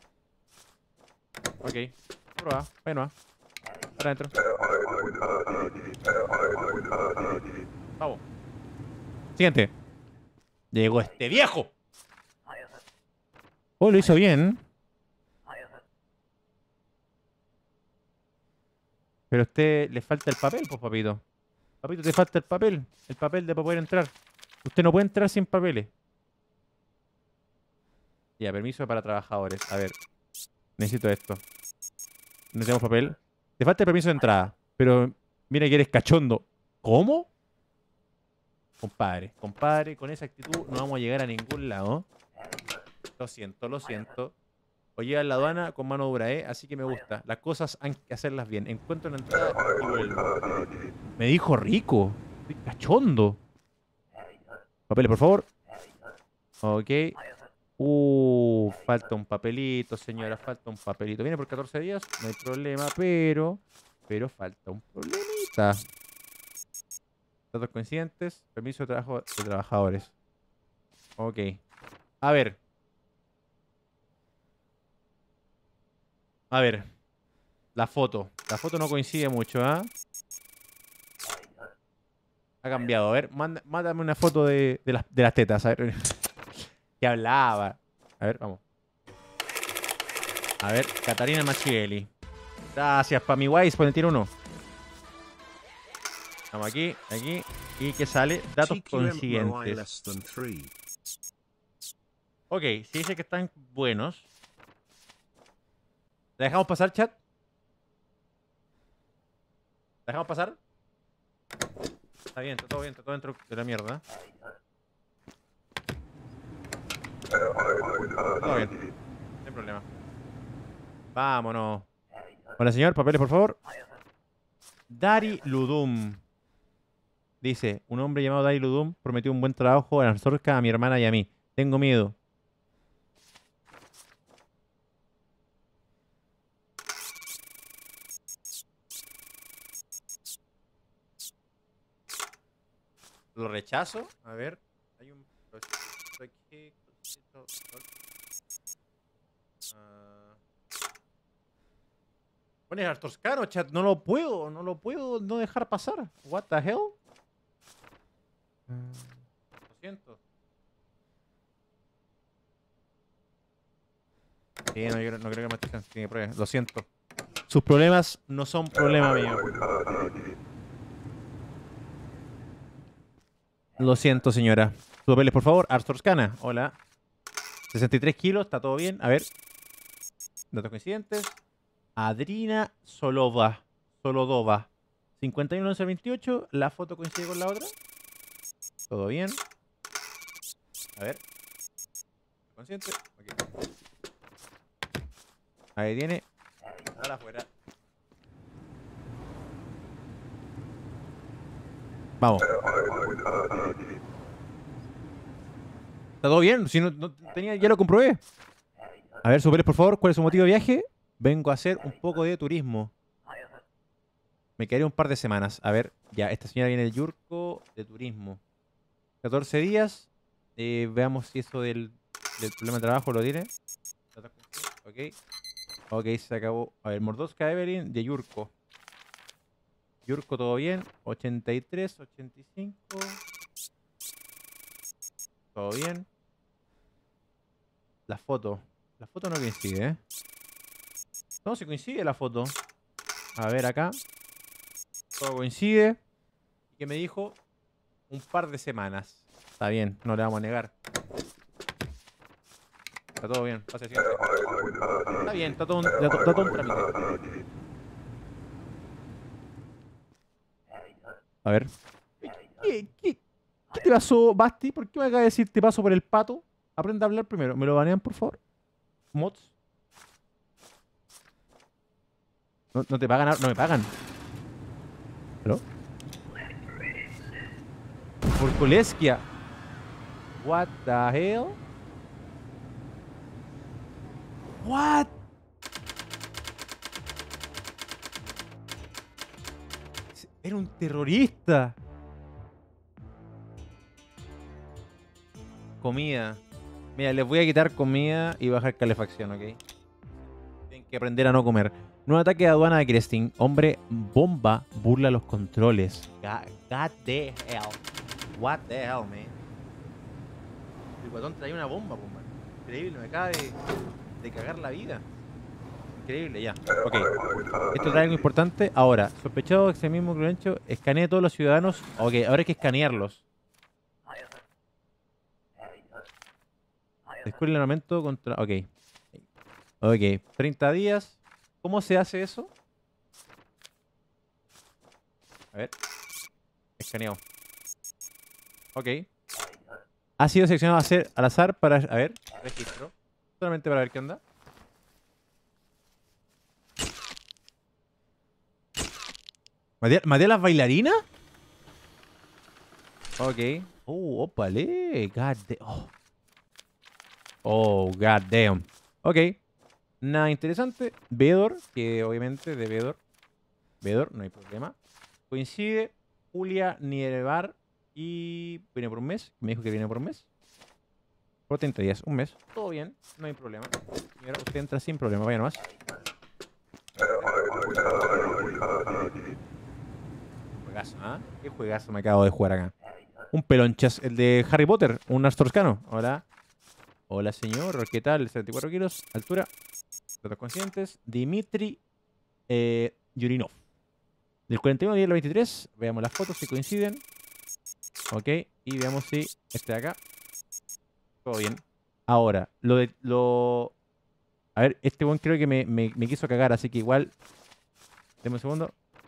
ok. Prueba. Bueno, para adentro. Vamos. Siguiente. Llegó este viejo. Oh, lo hizo bien. Pero a usted le falta el papel, pues, papito. Papito, te falta el papel. El papel de para poder entrar. Usted no puede entrar sin papeles. Ya, permiso para trabajadores. A ver. Necesito esto. Necesitamos papel. Te falta el permiso de entrada. Pero mira que eres cachondo. ¿Cómo? Compadre, compadre, con esa actitud no vamos a llegar a ningún lado. Lo siento, lo siento. O llega a la aduana con mano dura, así que me gusta. Las cosas hay que hacerlas bien. Encuentro la entrada y vuelvo. Me dijo rico. Estoy cachondo. Papeles, por favor. Ok. Falta un papelito, señora. Falta un papelito. Viene por 14 días, no hay problema, pero falta un problemita. Datos coincidentes. Permiso de trabajo de trabajadores. Ok. A ver. A ver. La foto. La foto no coincide mucho, ¿ah? Ha cambiado. A ver, mándame una foto de las tetas. A ver. ¿Qué hablaba? A ver, vamos. A ver, Catarina Machielli. Gracias, Pami Wise, por el tiro 1. Vamos aquí, aquí. ¿Y qué sale? Datos coincidentes. Ok, si dice que están buenos. ¿La dejamos pasar, chat? ¿La dejamos pasar? Está bien, está todo bien, está todo dentro de la mierda. Todo bien, no hay problema. Vámonos. Hola, señor, papeles, por favor. Dari Ludum. Dice, un hombre llamado Dari Ludum prometió un buen trabajo a Anzorka, a mi hermana y a mí. Tengo miedo. ¿Lo rechazo? A ver. Hay un... aquí. Pones Arthur Caro, chat. No lo puedo no dejar pasar. What the hell? Lo siento. Sí, no creo que me tiene pruebas. Lo siento. Sus problemas no son problema mío. Lo siento, señora. Sus papeles, por favor. Arthur Scana. Hola. 63 kilos, está todo bien. A ver. Datos coincidentes. Adrina Solodova. 51-11-28. La foto coincide con la otra. Todo bien. A ver. Consciente. Okay. Ahí tiene. Ahora afuera. Vamos. ¿Está todo bien? Si no tenía, ya lo comprobé. A ver, superiores, por favor. ¿Cuál es su motivo de viaje? Vengo a hacer un poco de turismo. Me quedaré un par de semanas. A ver, ya, esta señora viene del Yurko de turismo. 14 días. Veamos si eso del problema de trabajo lo tiene. Ok. Ok, se acabó. A ver, Mordovska Evelyn de Yurko. Yurko, todo bien. 83, 85. Todo bien. La foto. La foto no coincide, ¿eh? No, se coincide la foto. A ver acá. Todo coincide. ¿Y qué me dijo? Un par de semanas. Está bien, no le vamos a negar. Está todo bien. Pase al siguiente. Está bien, está todo un trámite. A ver. ¿Qué te pasó, Basti? ¿Por qué me acaba de decir te paso por el pato? Aprende a hablar primero. ¿Me lo banean, por favor? Mods. No te pagan, no me pagan. ¿Aló? Por Koleskia. What the hell? What? Era un terrorista. Comida. Mira, les voy a quitar comida y bajar calefacción, ¿ok? Tienen que aprender a no comer. Nuevo ataque de aduana de Cresting. Hombre bomba burla los controles. God the hell. What the hell, man. El guatón traía una bomba, bomba. Increíble, me acaba de cagar la vida. Increíble, ya. Ok. Esto trae algo importante. Ahora, sospechado de extremismo cruento, escanee a todos los ciudadanos. Ok, ahora hay que escanearlos. Descubre el armamento contra... Ok. Ok. 30 días. ¿Cómo se hace eso? A ver. Escaneado. Ok. Ha sido seleccionado al azar para... A ver. Registro. Solamente para ver qué onda. ¿Maté a las bailarinas? Ok. Oh, opale. God damn. Oh, god damn. Ok. Nada interesante. Vedor, que obviamente de Vedor. Vedor, no hay problema. Coincide. Julia Nievar. Y viene por un mes. Me dijo que viene por un mes. Por 30 días. Un mes. Todo bien. No hay problema. Señora, usted entra sin problema. Vaya nomás. Juegazo, ¿ah? ¿Qué juegazo me acabo de jugar acá? Un pelonchas. El de Harry Potter. Un Astorscano. Hola. Hola, señor. ¿Qué tal? 74 kilos. Altura. Datos conscientes. Dimitri Yurinov. Del 41 al 23. Veamos las fotos si coinciden. Ok. Y veamos si este de acá. Todo bien. Ahora, a ver, este buen creo que me quiso cagar, así que igual. Deme un segundo.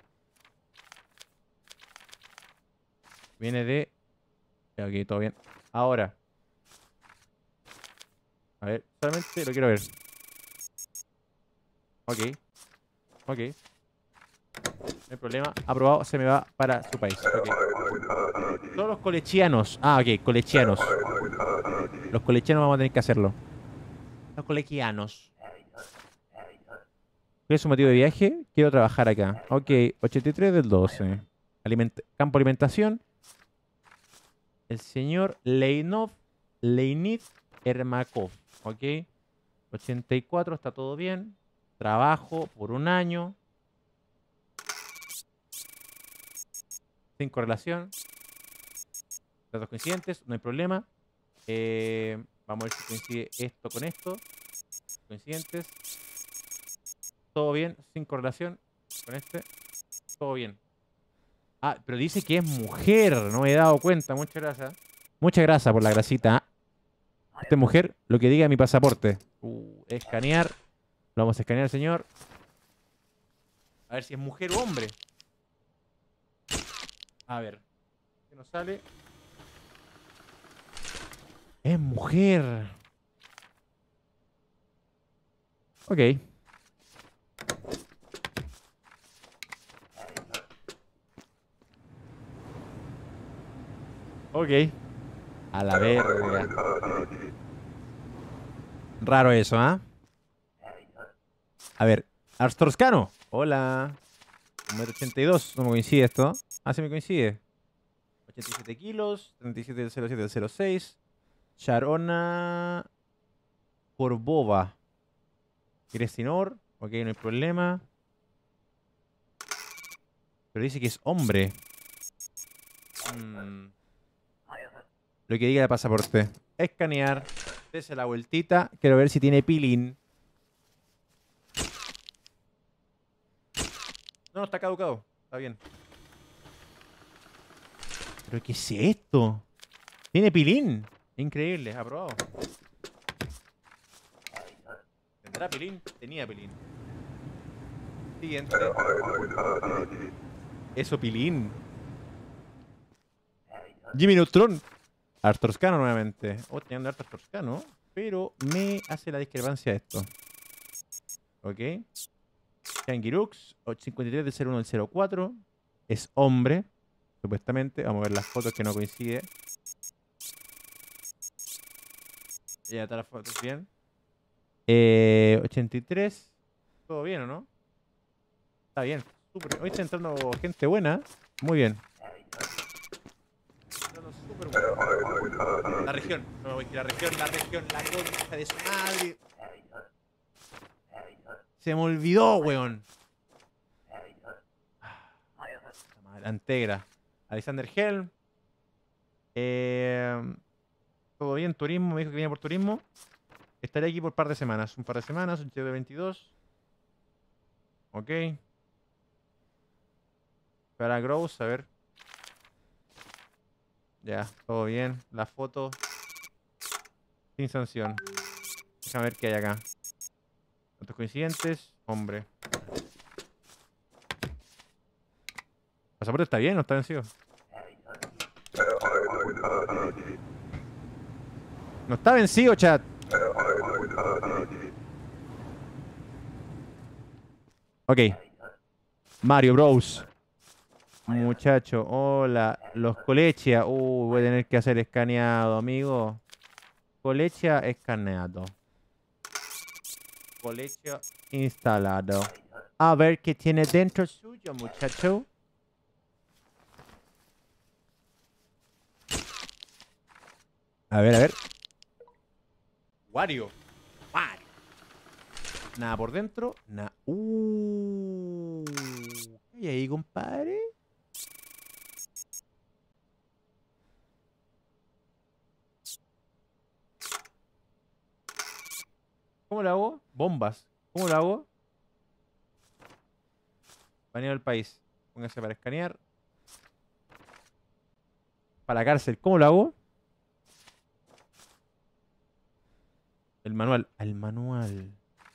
Viene de... Ok, todo bien. Ahora. A ver, solamente lo quiero ver. Ok. Ok. No hay problema. Aprobado. Se me va para su país. Ok. Todos los colechianos. Ah, ok. Colechianos. Los colechianos vamos a tener que hacerlo. Los colechianos. ¿Cuál es su motivo de viaje? Quiero trabajar acá. Ok. 83 del 12. Campo alimentación. El señor Leinid Ermakov. Ok. 84. Está todo bien. Trabajo por un año. Sin correlación. Datos coincidentes, no hay problema. Vamos a ver si coincide esto con esto. Coincidentes. Todo bien, sin correlación con este. Todo bien. Ah, pero dice que es mujer. No me he dado cuenta. Muchas gracias. Muchas gracias por la grasita. Esta es mujer, lo que diga mi pasaporte. Escanear. Lo vamos a escanear, señor. A ver si es mujer o hombre. A ver. ¿Qué nos sale? Es mujer. Ok. Ok. A la verga. Raro eso, ¿ah? A ver. Astorscano. Hola. 1,82 m. No me coincide esto. Ah, sí me coincide. 87 kilos. 37 del 07 del 06. Sharona Korbova. Crestinor. Ok, no hay problema. Pero dice que es hombre. Lo que diga el pasaporte. Escanear. Dese la vueltita. Quiero ver si tiene peeling. No, está caducado. Está bien. ¿Pero qué es esto? Tiene pilín. Increíble, aprobado. ¿Tendrá pilín? Tenía pilín. Siguiente. Eso, pilín. Jimmy Neutron. Arthur Toscano nuevamente. Oh, teniendo Arthur Toscano. Pero me hace la discrepancia esto. Ok. Shangirux. 53 del 01 del 04. Es hombre. Supuestamente. Vamos a ver las fotos que no coincide. Ya está las fotos bien. 83. ¿Todo bien o no? Está bien. Super. Hoy está entrando gente buena. Muy bien. Súper bueno. La región. No, la región. La concha de su madre. Se me olvidó, weón. Antegra. Alexander Helm. Todo bien, turismo. Me dijo que venía por turismo. Estaré aquí por un par de semanas. Un par de semanas, un chico de 22. Ok. Para Gross, a ver. Ya, todo bien. La foto. Sin sanción. Déjame ver qué hay acá. Datos coincidentes. Hombre. ¿Pasaporte está bien o está vencido? No está vencido, chat. Ok. Mario Bros. Muchacho, hola. Los Colechia. Voy a tener que hacer escaneado, amigo. Colechia escaneado. Colechia instalado. A ver qué tiene dentro suyo, muchacho. A ver, a ver. Wario. Wario. Nada por dentro. Nada. ¿Y ahí, compadre? ¿Cómo lo hago? Bombas. ¿Cómo lo hago? Banear el país. Póngase para escanear. Para la cárcel. ¿Cómo lo hago? El manual. Al manual.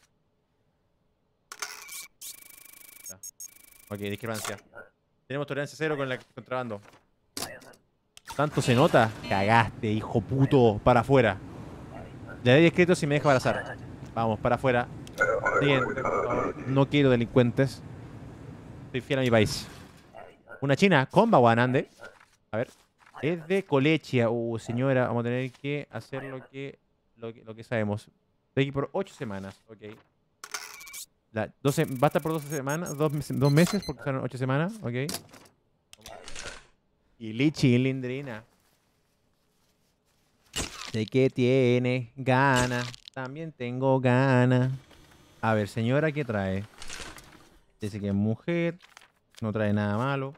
Ya. Ok, discrepancia. Tenemos tolerancia cero con la contrabando. ¿Tanto se nota? Cagaste, hijo puto. Para afuera. Le doy escrito si me deja abrazar. Vamos, para afuera. Siguiente, por favor. No quiero delincuentes. Soy fiel a mi país. Una china. Comba Wanande. A ver. Es de Colechia. Señora, vamos a tener que hacer lo que sabemos. Estoy aquí por 8 semanas. Ok. Va a estar por 12 semanas. 2 meses porque son 8 semanas. Ok. Y Lichi, Lindrina. Sé que tiene ganas. También tengo ganas. A ver, señora, ¿qué trae? Dice que es mujer. No trae nada malo.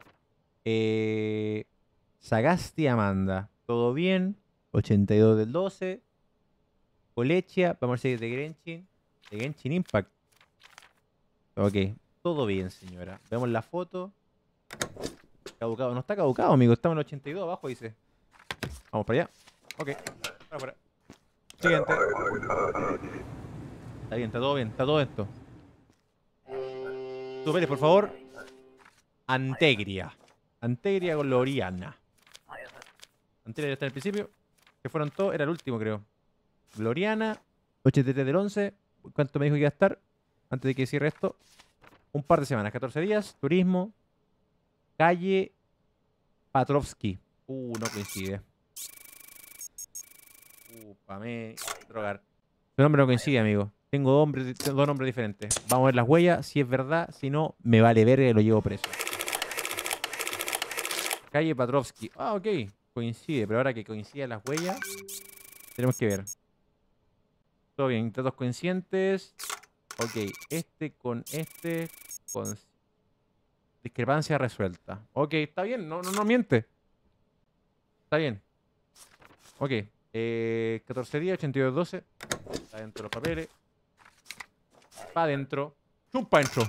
Sagasti Amanda. ¿Todo bien? 82 del 12. Colechia. Vamos a ver si es de Genshin. De Genshin Impact. Ok. Todo bien, señora. Vemos la foto. Caducado. No está caducado, amigo. Estamos en el 82 abajo, dice. Vamos para allá. Ok. Para afuera. Siguiente. Está bien, está todo bien. Está todo esto. Superes, por favor. Antegria. Antegria Gloriana. Antegria está en el principio. Que fueron todos. Era el último, creo. Gloriana. 83 del 11. ¿Cuánto me dijo que iba a estar? Antes de que cierre esto. Un par de semanas. 14 días. Turismo. Calle Patrovsky. No coincide. Pame. Drogar. Su nombre no coincide, amigo. Tengo dos nombres diferentes. Vamos a ver las huellas. Si es verdad. Si no, me vale ver y lo llevo preso. Calle Patrovsky. Ok. Coincide. Pero ahora que coinciden las huellas, tenemos que ver. Todo bien. Datos coincidentes. Ok. Este con este. Con discrepancia resuelta. Ok. Está bien. No miente. Está bien. Ok. 14 días. 82 12. Está dentro de los papeles. Para adentro. Chumpa adentro.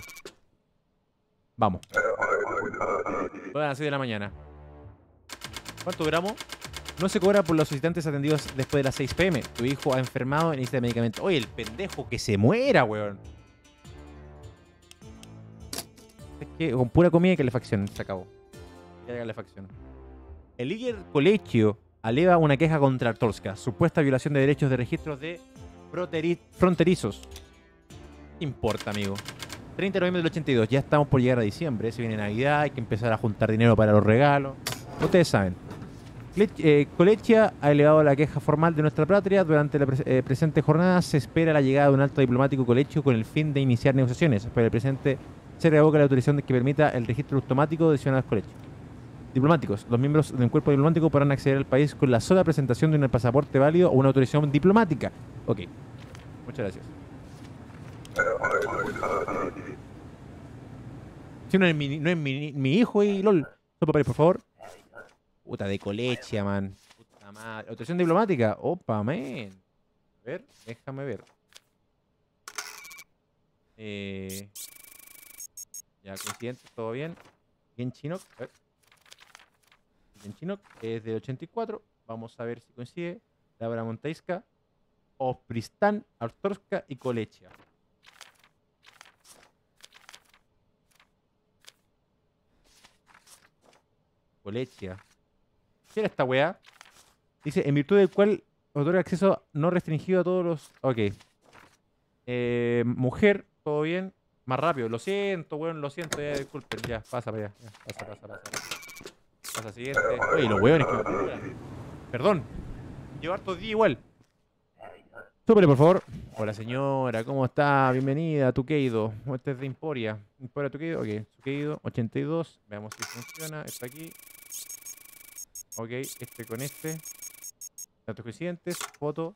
Vamos. Son las 6 de la mañana. ¿Cuánto duramos? No se cobra por los visitantes atendidos después de las 6 p.m. Tu hijo ha enfermado y necesita medicamento. Oye, el pendejo que se muera, weón. Es que con pura comida y calefacción se acabó. Ya calefacción. El líder colegio eleva una queja contra Artorska. Supuesta violación de derechos de registros de fronterizos. ¿Qué importa, amigo? 30 de noviembre del 82. Ya estamos por llegar a diciembre. Se viene Navidad. Hay que empezar a juntar dinero para los regalos. Ustedes saben. Colechia ha elevado la queja formal de nuestra patria. Durante la presente jornada se espera la llegada de un alto diplomático colegio con el fin de iniciar negociaciones. Pero el presente se revoca la autorización que permita el registro automático de ciudadanos colegios. Diplomáticos. Los miembros de un cuerpo diplomático podrán acceder al país con la sola presentación de un pasaporte válido o una autorización diplomática. Ok. Muchas gracias. Si no es mi hijo y LOL. Son papeles, por favor. Puta de Colechia, man. Puta madre. Autorización diplomática. Opa, man. A ver, déjame ver. Ya, coincidente, todo bien. Bien chino. A ver. En chino es de 84. Vamos a ver si coincide. Laura Montaisca, Opristán, Artorska y Colechia. Colechia. ¿Qué era esta weá? Dice, en virtud del cual otorga acceso no restringido a todos los... Ok. Mujer, todo bien. Más rápido. Lo siento, weón, lo siento. Ya, disculpen. Ya, pasa para allá. Ya, pasa. Pasa siguiente. Oye, los weones que me apuran. Perdón. Llevo hartos días igual. Súbele, por favor. Hola, señora. ¿Cómo está? Bienvenida a Tukeido. Este es de Emporia. Emporia Tukeido. Ok. Tukeido 82. Veamos si funciona. Está aquí. Ok. Este con este. Datos coincidentes. Foto.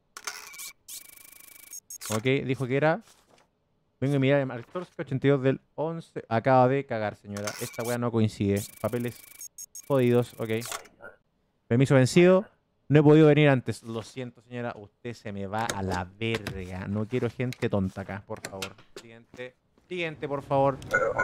Ok. Dijo que era... Vengo a mirar el Artorska 82 del 11. Acaba de cagar, señora. Esta weá no coincide. Papeles jodidos. Ok. Permiso vencido. No he podido venir antes. Lo siento, señora. Usted se me va a la verga. No quiero gente tonta acá, por favor. Siguiente. Siguiente, por favor.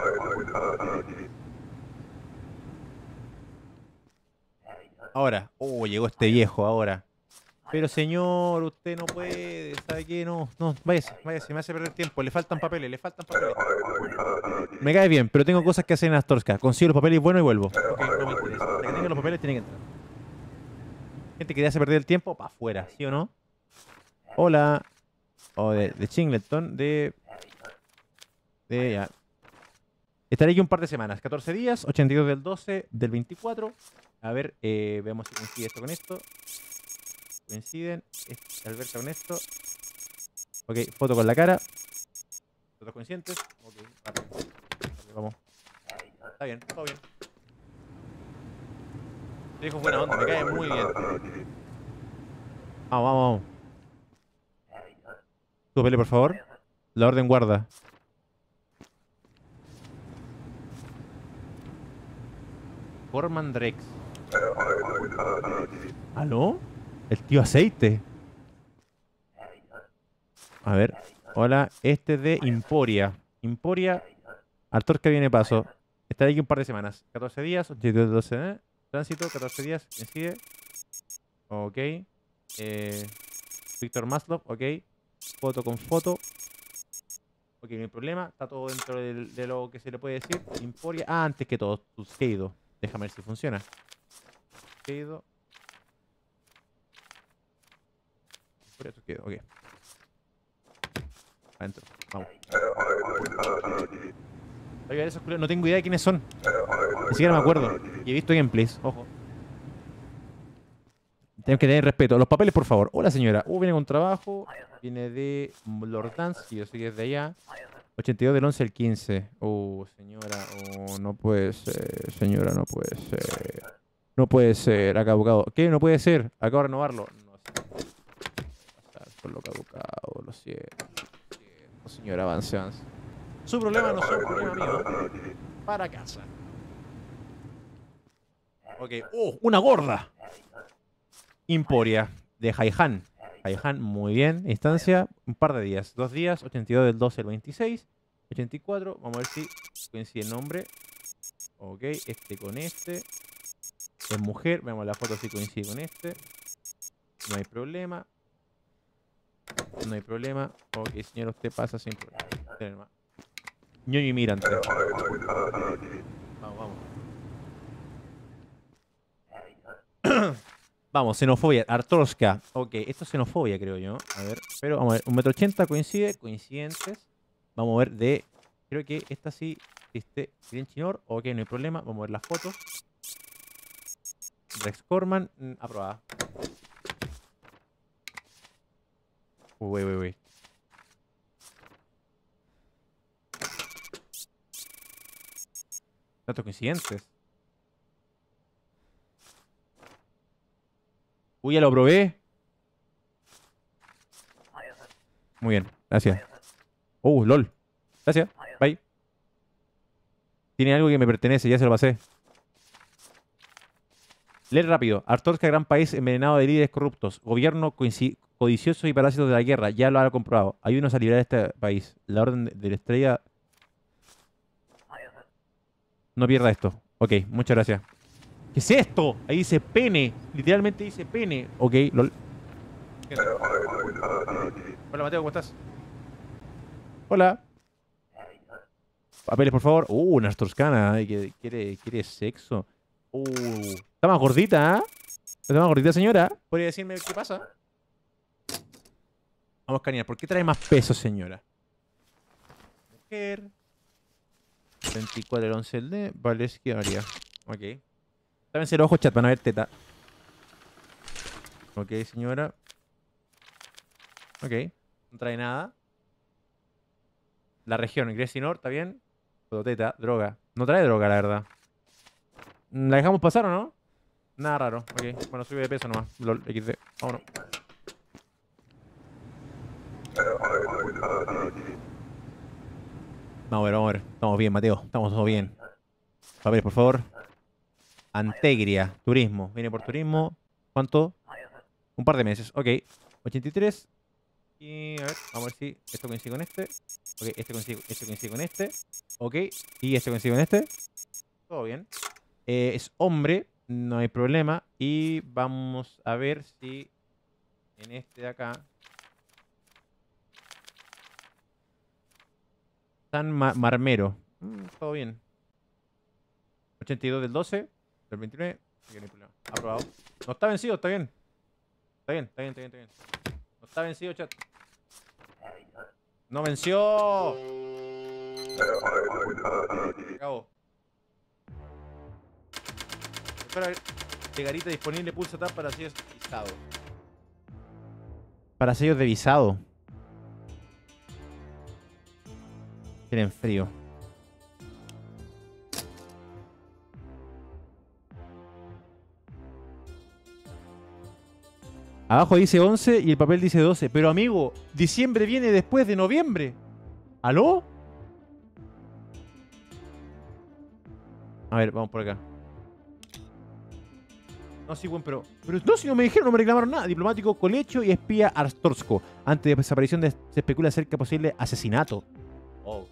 Ahora. Oh, llegó este viejo ahora. Pero, señor, usted no puede. ¿Sabe qué? No, váyase. Me hace perder tiempo. Le faltan papeles. Me cae bien, pero tengo cosas que hacer en Astorska. Consigo los papeles buenos y vuelvo. Ok, no me interesa. Hasta que tenga los papeles tiene que entrar. Gente que te hace perder el tiempo, para afuera, ¿sí o no? Hola. O de Chingleton, ya. Estaré aquí un par de semanas. 14 días, 82 del 12, del 24. A ver, veamos si coincide esto con esto. Coinciden. Alberta con esto. Ok, foto con la cara. Fotos coincidentes. Ok, vamos. Está bien, todo bien. Te dijo buena onda, me cae muy bien. Vamos. Tu papel, por favor. La orden guarda. Forman Drex. ¿Aló? El tío Aceite. A ver. Hola, este es de Emporia. Emporia. Artorska viene paso. Estaré aquí un par de semanas. 14 días, 82 de 12, Tránsito, 14 días. Coincide. Ok. Víctor Maslov, ok. Foto con foto. Ok, no hay problema. Está todo dentro de lo que se le puede decir. Emporia. Ah, antes que todo, Tukeido. Déjame ver si funciona. Tukeido. Tukeido, ok. Adentro, vamos. Oiga, esos culeros, no tengo idea de quiénes son. Ni siquiera me acuerdo. Y he visto gameplays, ojo. Tenemos que tener respeto. Los papeles, por favor. Hola, señora. Viene con trabajo. Viene de Lord Dance, que yo sé que es de allá. 82 del 11 al 15. Señora. No puede ser. Señora, no puede ser. No puede ser. Ha caducado. ¿Qué? No puede ser. Acabo de renovarlo. No sé. Pasar por lo caducado. Lo siento. Señora, avance. Su problema no son problema mío. Para casa. Ok. Una gorda. Emporia. De Haihan. Haihan, muy bien. Instancia, un par de días. 2 días. 82 del 12 al 26. 84. Vamos a ver si coincide el nombre. Ok. Este con este. Es mujer. Veamos la foto si coincide con este. No hay problema. No hay problema. Ok, señor, usted pasa sin problema. Tiene más. Ñoño inmigrante. Vamos, vamos. Vamos, xenofobia. Artorska. Ok, esto es xenofobia, creo yo. A ver, pero vamos a ver. 1,80 m coincide. Coincidentes. Vamos a ver de... Creo que esta sí existe bien chinor. Ok, no hay problema. Vamos a ver las fotos. Rex Corman. Aprobada. Uy. Datos coincidentes. Uy, ya lo probé. Muy bien, gracias. LOL. Gracias. Bye. Tiene algo que me pertenece, ya se lo pasé. Leer rápido. Artorska, gran país envenenado de líderes corruptos. Gobierno codicioso y parásitos de la guerra. Ya lo ha comprobado. Ayúdenos a liberar este país. La orden de la estrella... No pierda esto. Ok, muchas gracias. ¿Qué es esto? Ahí dice pene. Literalmente dice pene. Ok, lol. Hola, Mateo, ¿cómo estás? Hola. Papeles, por favor. Una Artorscana. Quiere sexo. Está más gordita, ¿eh? Está más gordita, señora. ¿Podría decirme qué pasa? Vamos, Caniar. ¿Por qué trae más peso, señora? Mujer. 24 el 11 el D. Vale, es que varía. Ok. Tábense los ojos, chat, van a ver teta. Ok, señora. Ok. No trae nada. La región, Gresinor, ¿está bien? Todo teta, droga. No trae droga, la verdad. ¿La dejamos pasar o no? Nada raro. Ok. Bueno, sube de peso nomás. LOL, XD. Vámonos. Vamos a ver. Estamos bien, Mateo. Estamos todos bien. Papeles, por favor. Antegria. Turismo. Viene por turismo. ¿Cuánto? Un par de meses. Ok. 83. Y a ver, vamos a ver si esto coincide con este. Ok, este coincide con este. Ok. Y este coincide con este. Todo bien. Es hombre. No hay problema. Y vamos a ver si en este de acá... San Marmero. Todo bien. 82 del 12. Del 29. No hay problema. Aprobado. No está vencido, está bien. Está bien. No está vencido, chat. ¡No venció! Acabó. Espera, llegarita disponible, pulsa tab para sellos de visado. Para sellos de visado. Tienen frío. Abajo dice 11 y el papel dice 12. Pero amigo, diciembre viene después de noviembre. ¿Aló? A ver, vamos por acá. No, sí, bueno, pero no, si no me dijeron, no me reclamaron nada. Diplomático Colecho y espía Artorsko. Antes de desaparición se especula acerca de posible asesinato. Oh.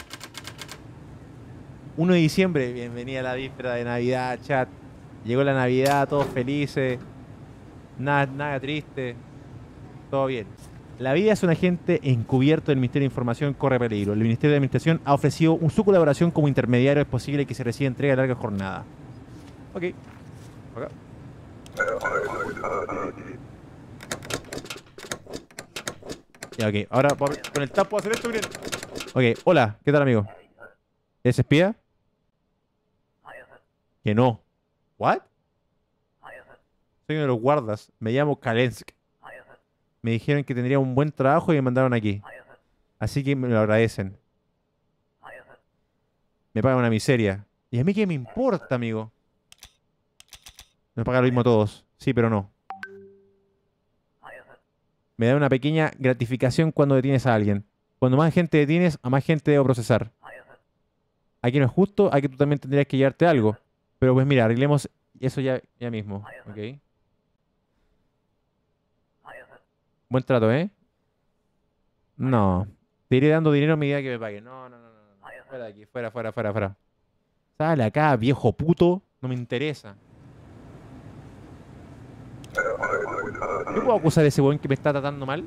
1 de diciembre, bienvenida a la víspera de Navidad, chat. Llegó la Navidad, todos felices. Nada triste. Todo bien. La vida es un agente encubierto del Ministerio de Información, corre peligro. El Ministerio de Administración ha ofrecido su colaboración como intermediario. Es posible que se reciba entrega de larga jornada. Ok. Acá. Ya, ok. Ahora con el tab puedo hacer esto, miren. Ok, hola. ¿Qué tal, amigo? ¿Es espía? Que no. ¿What? Soy uno de los guardas. Me llamo Kalensk. Me dijeron que tendría un buen trabajo y me mandaron aquí. Así que me lo agradecen. Me pagan una miseria. ¿Y a mí qué me importa, amigo? Me pagan lo mismo a todos. Sí, pero no. Me da una pequeña gratificación cuando detienes a alguien. Cuando más gente detienes, a más gente debo procesar. Aquí no es justo, aquí tú también tendrías que llevarte algo. Pero pues mira, arreglemos eso ya mismo. Ok. Buen trato, ¿eh? No. Te iré dando dinero a medida que me paguen. No. Fuera de aquí, fuera. Sale acá, viejo puto. No me interesa. ¿Yo puedo acusar a ese weón que me está tratando mal?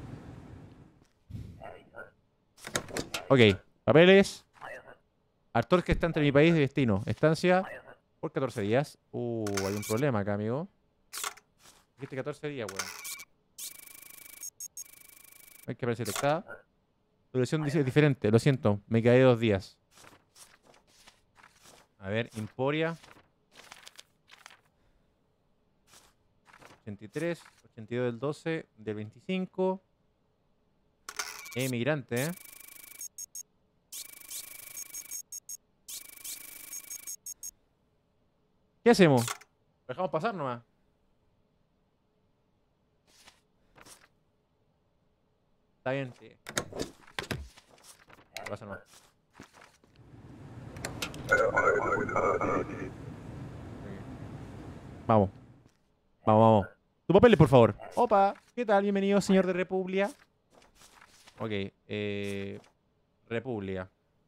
Ok, papeles. Artor que está entre mi país y destino. Estancia por 14 días. Hay un problema acá, amigo. Dijiste 14 días, weón. Hay que aparecer detectada. Duración dice diferente, lo siento. Me quedé 2 días. A ver, Emporia. 83, 82 del 12, del 25. Emigrante, ¿eh? ¿Qué hacemos? ¿Lo dejamos pasar nomás? Está bien, sí. No pasa nada. Vamos. Vamos, vamos. Tu papeles, por favor. Opa, ¿qué tal? Bienvenido, señor de República. Ok, República.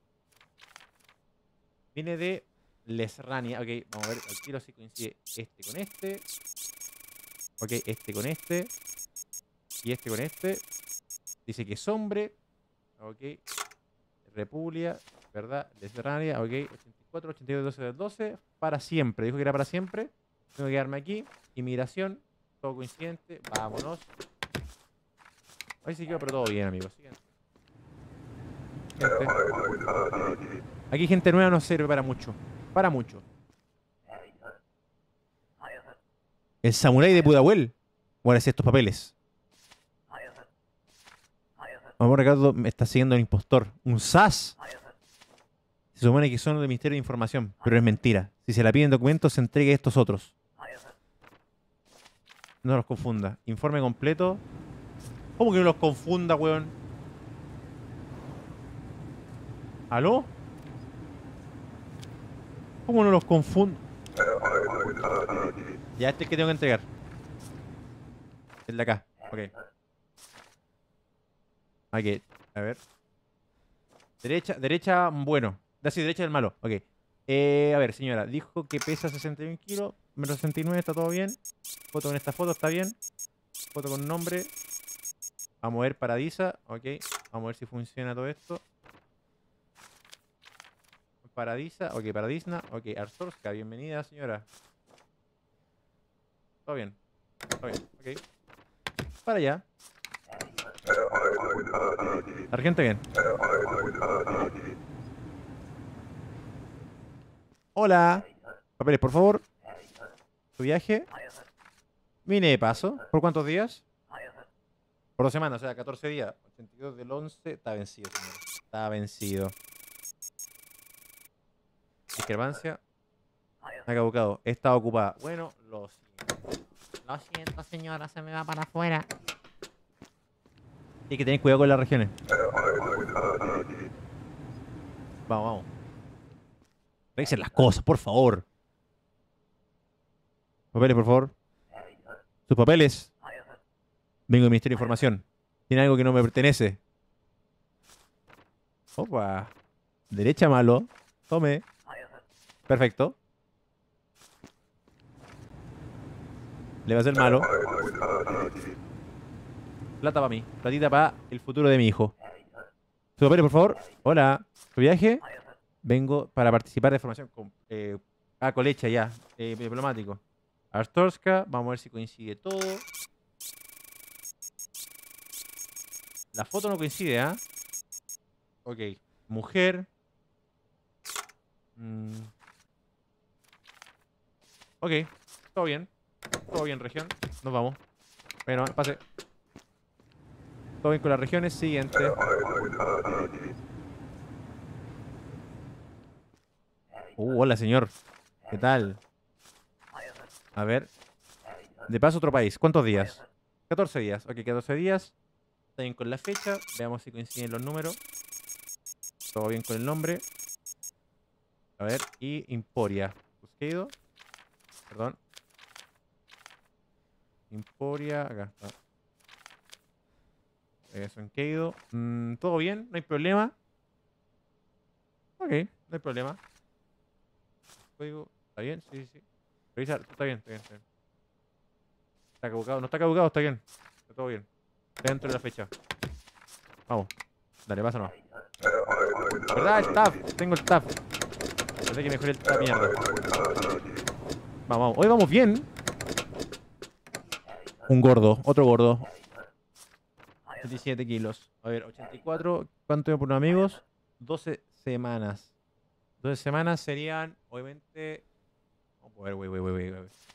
Viene de Lesrania. Ok, vamos a ver al tiro si coincide este con este. Ok, este con este. Y este con este. Dice que es hombre. Ok. República, ¿verdad? Lesrania, ok. 84, 82, 12 del 12. Para siempre. Dijo que era para siempre. Tengo que quedarme aquí. Inmigración. Todo coincidente. Vámonos. Ahí sí quedó, pero todo bien, amigos. Siguiente. Aquí gente nueva no sirve para mucho. Para mucho. El samurái de Pudahuel. Bueno, es estos papeles. Vamos, Ricardo, me está siguiendo el impostor. Un SAS. Se supone que son de Ministerio de Información, pero es mentira. Si se la piden documentos, se entregue a estos otros. No los confunda. Informe completo. ¿Cómo que no los confunda, weón? ¿Aló? ¿Cómo no los confundo? Ya, este es el que tengo que entregar. El de acá. Ok. Aquí. A ver. Derecha, bueno. Así, derecha del malo. Ok. A ver, señora. Dijo que pesa 61 kilos. Metro 69, está todo bien. Foto con esta foto, está bien. Foto con nombre. Vamos a ver Paradisa. Ok. Vamos a ver si funciona todo esto. Paradisa. Ok, Paradisna. Ok, Arsorska. Bienvenida, señora. Todo bien. Todo bien. Ok. Para allá. Argente bien. Hola. Papeles, por favor. Tu viaje. Vine de paso. ¿Por cuántos días? Por 2 semanas, o sea, 14 días. 82 del 11. Está vencido, señor. Está vencido. Discrepancia. Ha caducado. Está ocupada. Bueno, lo siento. Lo siento, señora. Se me va para afuera. Hay que tener cuidado con las regiones. Vamos, vamos. Revisen las cosas, por favor. Papeles, por favor. Sus papeles. Vengo del Ministerio de Información. Tiene algo que no me pertenece. Opa. Derecha malo. Tome. Perfecto. Le va a hacer malo. Plata para mí. Platita para el futuro de mi hijo. Sus papeles, por favor. Hola. ¿Su viaje? Vengo para participar de formación con... colecha ya. Diplomático. Arstorska. Vamos a ver si coincide todo. La foto no coincide, ¿ah? Ok. Mujer. Ok. Todo bien. Todo bien, región. Nos vamos. Bueno, pase. Todo bien con las regiones. Siguiente. Hola, señor. ¿Qué tal? A ver. De paso, otro país. ¿Cuántos días? 14 días. Ok, 14 días. Está bien con la fecha. Veamos si coinciden los números. Todo bien con el nombre. A ver. Y Emporia. Busqueido. Perdón. Emporia. Acá está. Eso en Keido. Todo bien. No hay problema. Ok. No hay problema. Código. ¿Está bien? Sí, sí, sí. Revisa. Está bien, está bien, está bien. Está caducado. No está caducado, está bien. Está todo bien. Está dentro de la fecha. Vamos. Dale, pásanos. ¿Verdad? El tab. Tengo el tab. Parece que mejoré el tab, mierda. Vamos, vamos. Hoy vamos bien. Un gordo. Otro gordo. 87 kilos. A ver, 84. ¿Cuánto tengo por unos amigos? 12 semanas. 12 semanas serían, obviamente... Vamos a ver, wey.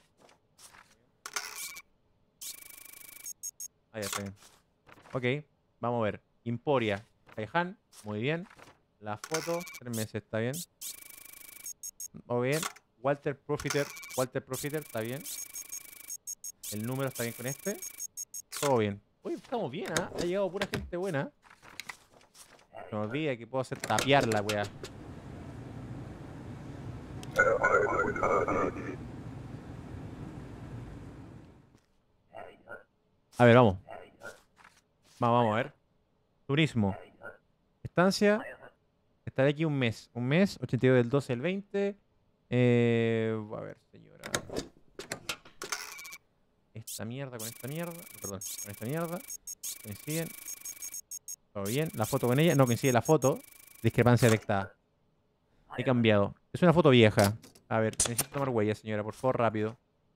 Ahí está bien. Ok, vamos a ver. Emporia. Taihan, muy bien. La foto, 3 meses, está bien. Muy bien. Walter Profiter, está bien. El número está bien con este. Todo bien. Uy, estamos bien, ¿ah? Ha llegado pura gente buena. No me olvida que puedo hacer tapear la weá. A ver, vamos. Vamos a ver. Turismo. Estancia. Estaré aquí un mes. Un mes, 82 del 12 del 20. A ver, señora. Esta mierda con esta mierda. Perdón, con esta mierda. Coinciden. Todo bien. La foto con ella. No coincide la foto. Discrepancia detectada. He cambiado. Es una foto vieja. A ver, necesito tomar huellas, señora. Por favor, rápido.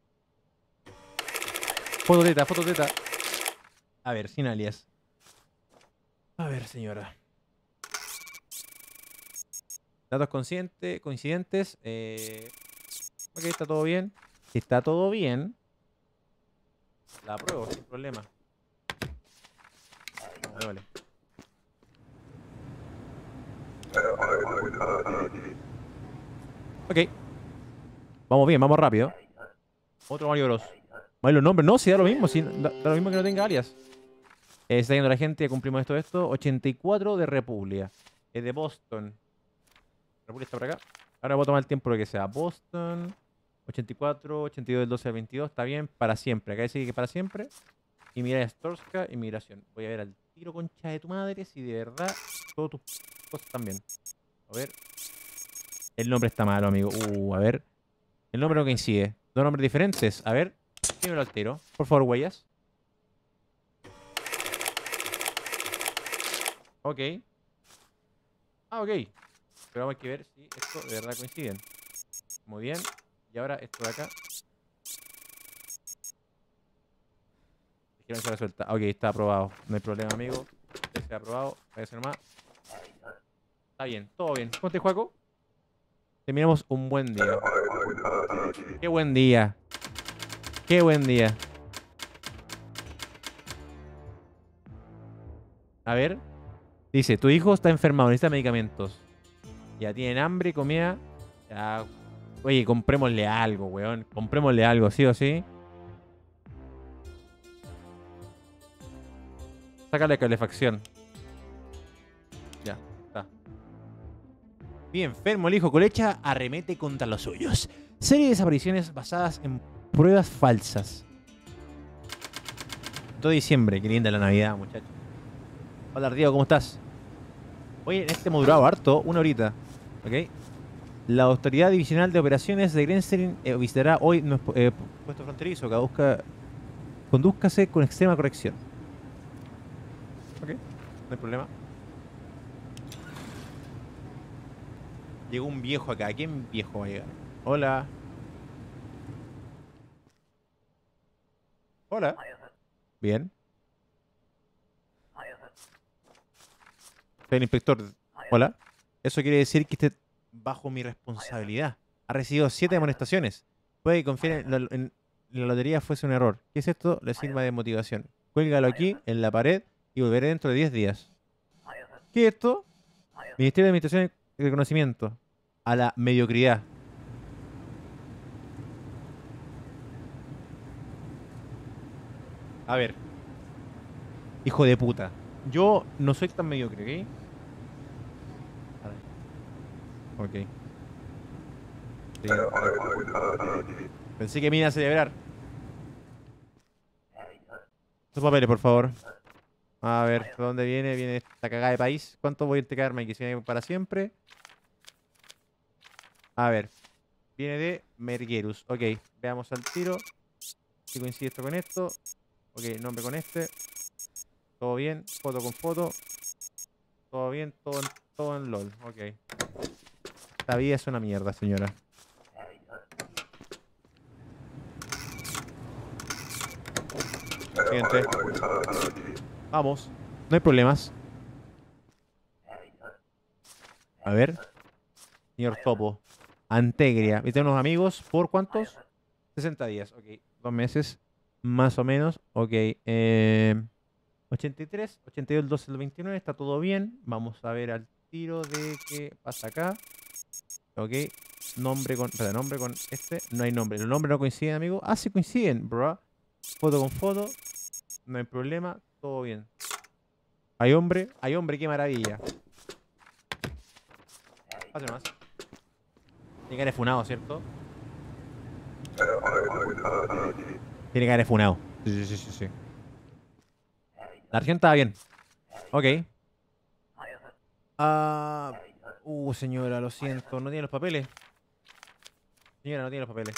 Foto teta, foto teta. A ver, sin alias. A ver, señora. Datos coincidentes. Ok, está todo bien. Si está todo bien, la apruebo sin problema. Vale. Ok. Vamos bien, vamos rápido. Otro Mario Bros. Vale, los nombres. No, si da lo mismo. Si da lo mismo que no tenga alias. Está yendo la gente, ya cumplimos esto. 84 de República. Es de Boston. República está por acá. Ahora voy a tomar el tiempo lo que sea. Boston. 84, 82 del 12 al 22. Está bien, para siempre. Acá dice que para siempre. Y mira, Storska, inmigración. Voy a ver al tiro, concha de tu madre, si de verdad todas tus cosas están bien. A ver. El nombre está malo, amigo. A ver. El nombre no coincide. Dos nombres diferentes. A ver. Dímelo al tiro. Por favor, huellas. Ok. Ah, ok. Pero vamos a ver si esto de verdad coinciden. Muy bien. Y ahora esto de acá. Quiero se resuelta. Ok, está aprobado. No hay problema, amigo. Este se ha aprobado. Parece nomás. Está bien, todo bien. ¿Cómo te juego? Terminamos un buen día. Qué buen día. Qué buen día. A ver. Dice, tu hijo está enfermado, necesita medicamentos. Ya tienen hambre, comida. Ya. Oye, comprémosle algo, weón. Comprémosle algo, sí o sí. Sácale calefacción. Ya, está. Bien, enfermo el hijo Colecha arremete contra los suyos. Serie de desapariciones basadas en pruebas falsas. 2 de diciembre, qué linda la Navidad, muchachos. Hola, Ardío, ¿cómo estás? Oye, en este hemos durado harto, 1 horita. ¿Ok? La Autoridad Divisional de Operaciones de Grenselin visitará hoy nuestro puesto fronterizo. Condúzcase con extrema corrección. Ok, no hay problema. Llegó un viejo acá. ¿Quién viejo va a llegar? Hola. Hola. Bien. Soy el inspector. Hola. Eso quiere decir que esté bajo mi responsabilidad. Ha recibido 7 amonestaciones. Puede que confíe en la lotería fuese un error. ¿Qué es esto? Le sirva de motivación. Cuélgalo aquí, en la pared, y volveré dentro de 10 días. ¿Qué es esto? Ministerio de Administración y Reconocimiento. A la mediocridad. A ver. Hijo de puta. Yo no soy tan mediocre, ¿ok? Ok. Sí. Pensé que me iba a celebrar. Estos papeles, por favor. A ver, ¿de dónde viene? Viene esta cagada de país. ¿Cuánto voy a quedarme aquí? ¿Se viene para siempre? A ver. Viene de Mergerus. Ok, veamos al tiro. Si coincide esto con esto. Ok, nombre con este. Todo bien. Foto con foto. Todo bien. Todo en LOL. Ok. Esta vida es una mierda, señora. Siguiente. Vamos. No hay problemas. A ver. Señor Topo. Antegria. ¿Viste unos amigos? ¿Por cuántos? 60 días. Ok. 2 meses. Más o menos. Ok. 83. 82 el 12 del 29. Está todo bien. Vamos a ver al tiro de qué pasa acá. Ok. Nombre con... Espera, nombre con este. No hay nombre. Los nombres no coinciden, amigo. Ah, sí coinciden, bro. Foto con foto. No hay problema. Todo bien. Hay hombre. Hay hombre. Qué maravilla. Pase más. Tiene cara de funado, ¿cierto? Tiene cara de funado. Sí, sí, sí, sí. La región estaba bien. Ok. Ah... señora, lo siento. No tiene los papeles. Señora, no tiene los papeles.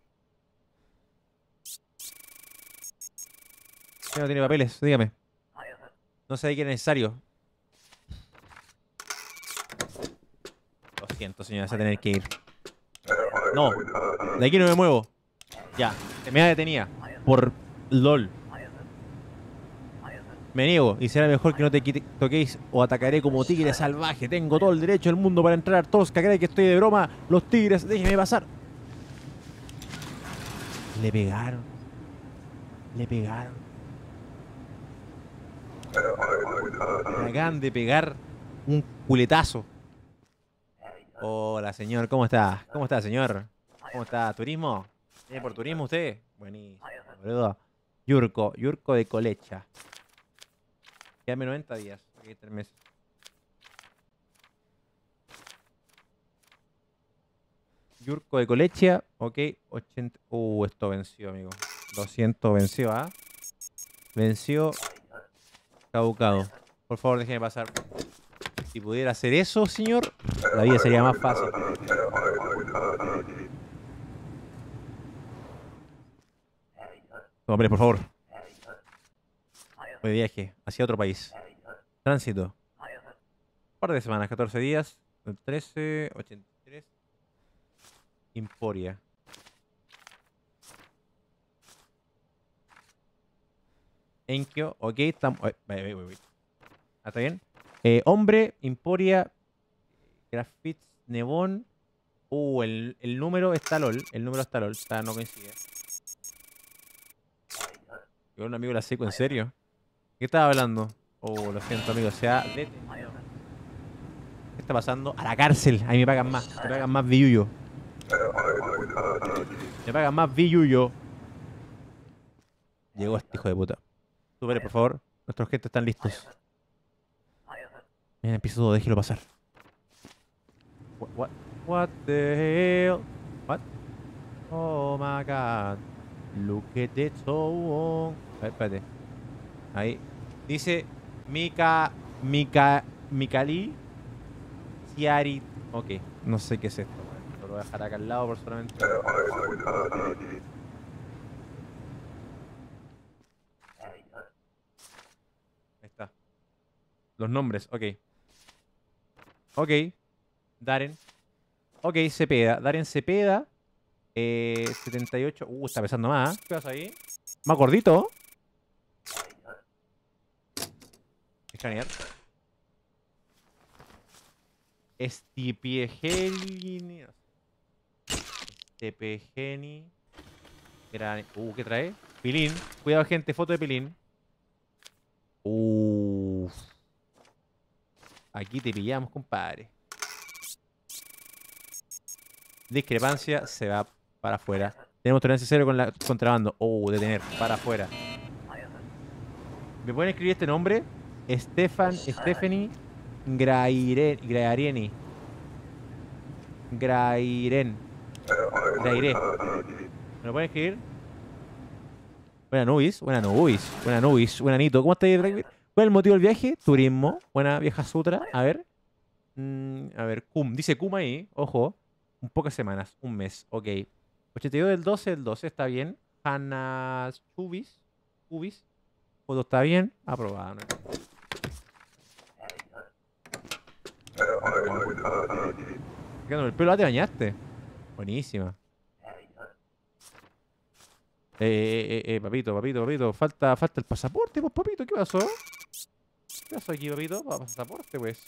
Señora, no tiene papeles. Dígame. No sé de qué es necesario. Lo siento, señora. Se va a tener que ir. No. De aquí no me muevo. Ya. Me detenía. Por LOL. Me niego, y será mejor que no te toquéis o atacaré como tigre salvaje. Tengo todo el derecho del mundo para entrar a Torska. ¿Cree que estoy de broma? Los tigres, déjeme pasar. Le pegaron. Le pegaron. Me acaban de pegar un culetazo. Hola, señor. ¿Cómo está? ¿Cómo está, señor? ¿Cómo está? ¿Turismo? ¿Viene por turismo usted? Buenísimo, boludo. Yurko de Colecha. Quédame 90 días. Aquí 3 meses. Yurko de Colecha. Ok. 80. Esto venció, amigo. 200 venció, ¿ah? Venció. Caducado. Por favor, déjeme pasar. Si pudiera hacer eso, señor, la vida sería más fácil. Hombre, por favor. Voy de viaje hacia otro país. Tránsito. Un par de semanas, 14 días. 13, 83. Emporia. Enkyo, ok, estamos. ¿Está bien? Hombre, Emporia, Grafits, Nebón. El número está LOL. El número está LOL. Está, no coincide. Yo un amigo la seco, ¿en serio? ¿Qué estaba hablando? Lo siento, amigo. Se ha detenido. ¿Qué está pasando? A la cárcel. Ahí me pagan más. Me pagan más billuyo. Me pagan más billuyo. Llegó este hijo de puta. Supere, por favor. Nuestros jefes están listos. Mira, empiezo todo. Déjelo pasar. What the hell? What? Oh my god. Look at the tone. A ver, espérate. Ahí. Dice Mikali Ciari. Ok. No sé qué es esto. Lo voy a dejar acá al lado por solamente. Ahí está. Los nombres. Ok. Ok. Darren. Ok, Cepeda. Darren Cepeda. 78. Está pesando más. ¿Qué pasa ahí? Más gordito. Escanear. Estipiegeni. Estipiegeni. ¿Qué trae? Pilín. Cuidado, gente. Foto de Pilín. Aquí te pillamos, compadre. Discrepancia. Se va para afuera. Tenemos tolerancia cero con la contrabando. Detener. Para afuera. ¿Me pueden escribir este nombre? Stephanie Graireni. Grairé. ¿Me lo pueden escribir? Buena Nubis. Buena Nito. ¿Cómo está ahí, Dragbeat? ¿Cuál es el motivo del viaje? Turismo. Buena vieja sutra. A ver. A ver, dice Kuma ahí. Ojo. Un pocas semanas. Un mes. Ok. 82 del 12 está bien. Hanna Chubis. Chubis. Foto está bien. Aprobada. ¿No? Quedándome el pelo, ¿te bañaste? Buenísima. Papito. Falta el pasaporte, pues, papito. ¿Qué pasó? ¿Qué pasó aquí, papito? Pasaporte, pues.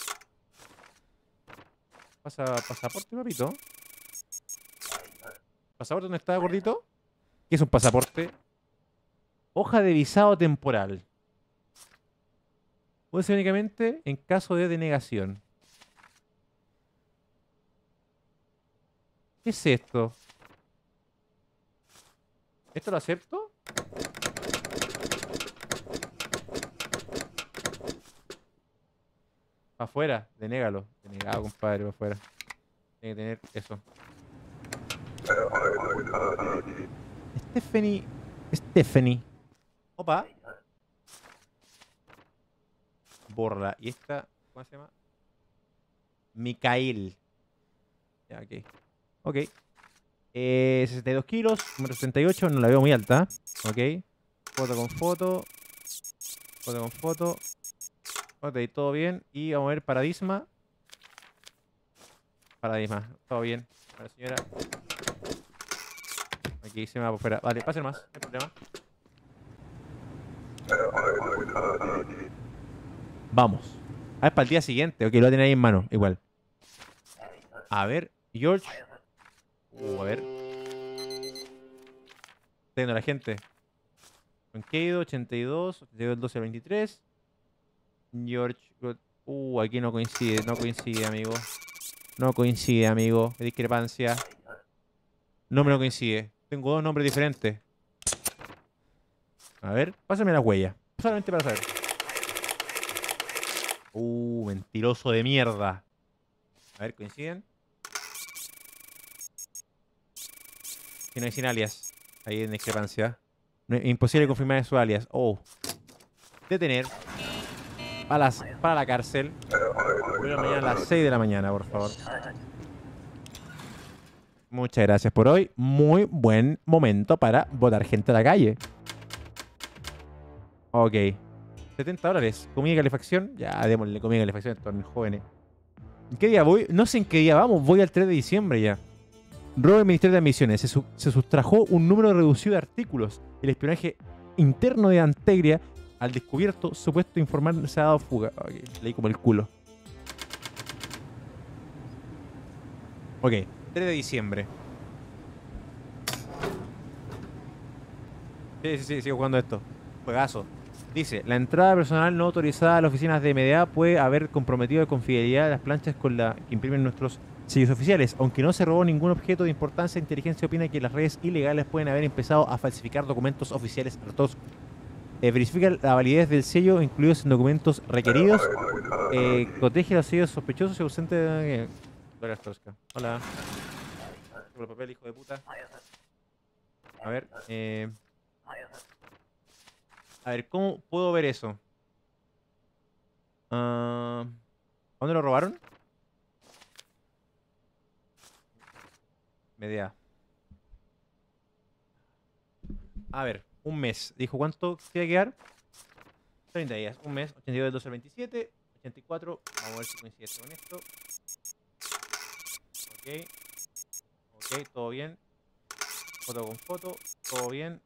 Pasaporte, papito. ¿Pasaporte dónde está, gordito? ¿Qué es un pasaporte? Hoja de visado temporal. Puede ser únicamente en caso de denegación. ¿Qué es esto? ¿Esto lo acepto? Pa' afuera, denégalo. Denegado, compadre, pa' afuera. Tiene que tener eso. Stephanie. Opa. Borra. ¿Y esta? ¿Cómo se llama? Mikael. Ya, ok. Ok. 62 kilos, número 68, no la veo muy alta. Ok. Foto con foto. Foto con foto. Ok, todo bien. Y vamos a ver Paradisma. Paradisma, todo bien. Bueno, señora. Aquí se me va por fuera. Vale, pasen más, no hay problema. Vamos. A ver, para el día siguiente. Ok, lo voy a tener ahí en mano, igual. A ver, George. A ver. Teniendo la gente. Concaido, 82, 82 12 al 23. George. Aquí no coincide, amigo. No coincide, amigo. Hay discrepancia. Nombre no coincide. Tengo dos nombres diferentes. A ver, pásame la huella. Solamente para saber. Mentiroso de mierda. A ver, ¿coinciden? Si no hay sin alias. Ahí hay discrepancia. No, imposible confirmar su alias. Detener. Para la cárcel. Pero mañana a las 6 de la mañana, por favor. Muchas gracias por hoy. Muy buen momento para botar gente a la calle. Ok. $70. Comida y calefacción. Ya, démosle comida y calefacción a estos jóvenes. ¿En qué día voy? No sé en qué día vamos. Voy al 3 de diciembre ya. Robo del Ministerio de Admisiones. Se sustrajo un número reducido de artículos. El espionaje interno de Antegria al descubierto, supuesto informal, se ha dado fuga. Ok, leí como el culo. Ok, 3 de diciembre. Sí, sigo jugando esto. Juegazo. Dice, la entrada personal no autorizada a las oficinas de MDA puede haber comprometido de confidencialidad las planchas con la que imprimen nuestros sellos oficiales. Aunque no se robó ningún objeto de importancia, inteligencia opina que las redes ilegales pueden haber empezado a falsificar documentos oficiales hartos. Verifica la validez del sello incluidos en documentos requeridos. Protege los sellos sospechosos y ausentes de... Hola. Tengo el papel, hijo de puta. A ver, ¿cómo puedo ver eso? ¿A dónde lo robaron? Media. A ver, un mes. Dijo, ¿cuánto se iba a quedar? 30 días. Un mes. 82 del 12 al 27. 84. Vamos a ver si coincide con esto. Ok. Ok, todo bien. Foto con foto. Todo bien.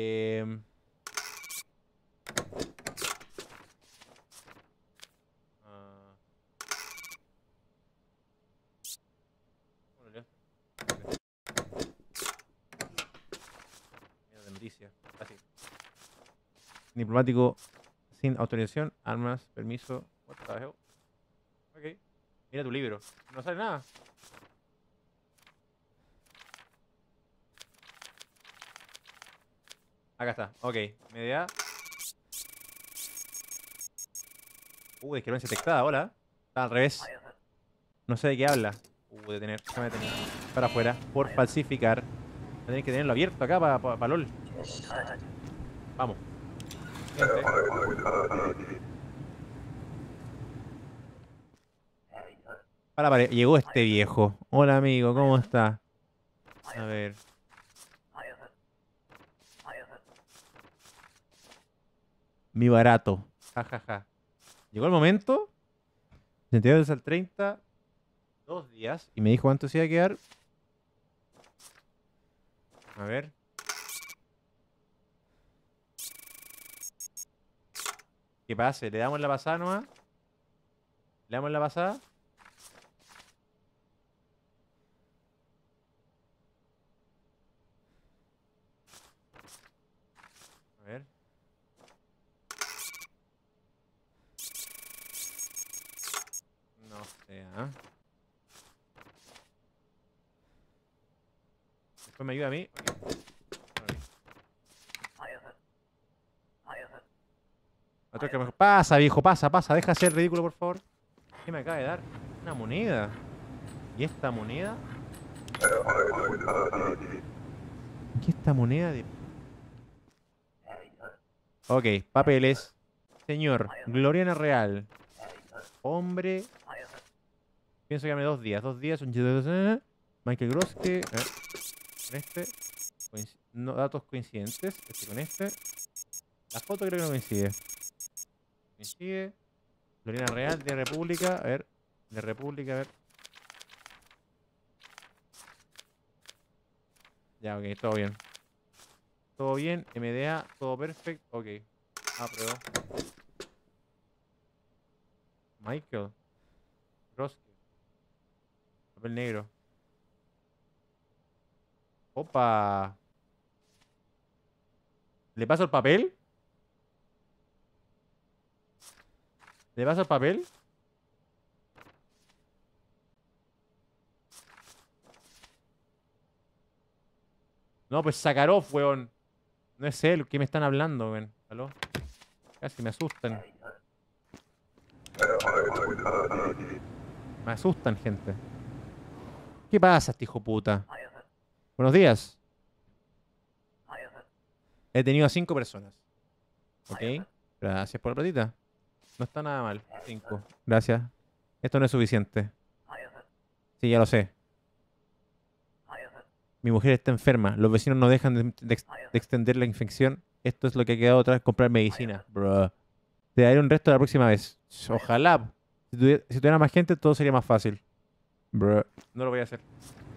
Mira de noticia. Así. Diplomático sin autorización, armas, permiso. What the hell? Ok. Mira tu libro. No sale nada. Acá está. Ok. Media. Discrepancia detectada. Hola. Está al revés. No sé de qué habla. Detener. Déjame detener. Para afuera. Por falsificar. Voy a tener que tenerlo abierto acá para LOL. Vamos. Para. Llegó este viejo. Hola, amigo. ¿Cómo está? A ver. mi barato. Ja, ja, ja. Llegó el momento. 32 al 30. 2 días. Y me dijo cuánto se iba a quedar. A ver. ¿Qué pase? ¿Le damos la pasada nomás? ¿Le damos la pasada? A ver. No sé, ¿ah? Después me ayuda a mí. Ok. Otro que me... Pasa, viejo, pasa. Deja de ser ridículo, por favor. ¿Qué me acaba de dar? Una moneda. ¿Y esta moneda? ¿Qué esta moneda de...? Ok, papeles. Señor, Gloriana Real. Hombre. Pienso que dame 2 días. 2 días, un Michael Groske. Con este. No, datos coincidentes. Este con este. La foto creo que no coincide. Coincide. Gloriana Real de República. A ver. De República, a ver. Ya, ok, todo bien. Todo bien, MDA, todo perfecto. Ok. Apruebo. Michael. Groske. Papel negro. Opa. ¿Le paso el papel? ¿Le paso el papel? No, pues Sakharov, weón. No es él, ¿qué me están hablando, weón? ¿Aló? Casi me asustan. Me asustan, gente. ¿Qué pasa, este hijo puta? Buenos días. He tenido a 5 personas. Ok. Gracias por la platita. No está nada mal. 5. Gracias. Esto no es suficiente. Sí, ya lo sé. Mi mujer está enferma. Los vecinos no dejan de extender la infección. Esto es lo que ha quedado otra vez comprar medicina. Bro. Te daré un resto la próxima vez. Ojalá. Si tuviera más gente, todo sería más fácil. Bro. No lo voy a hacer.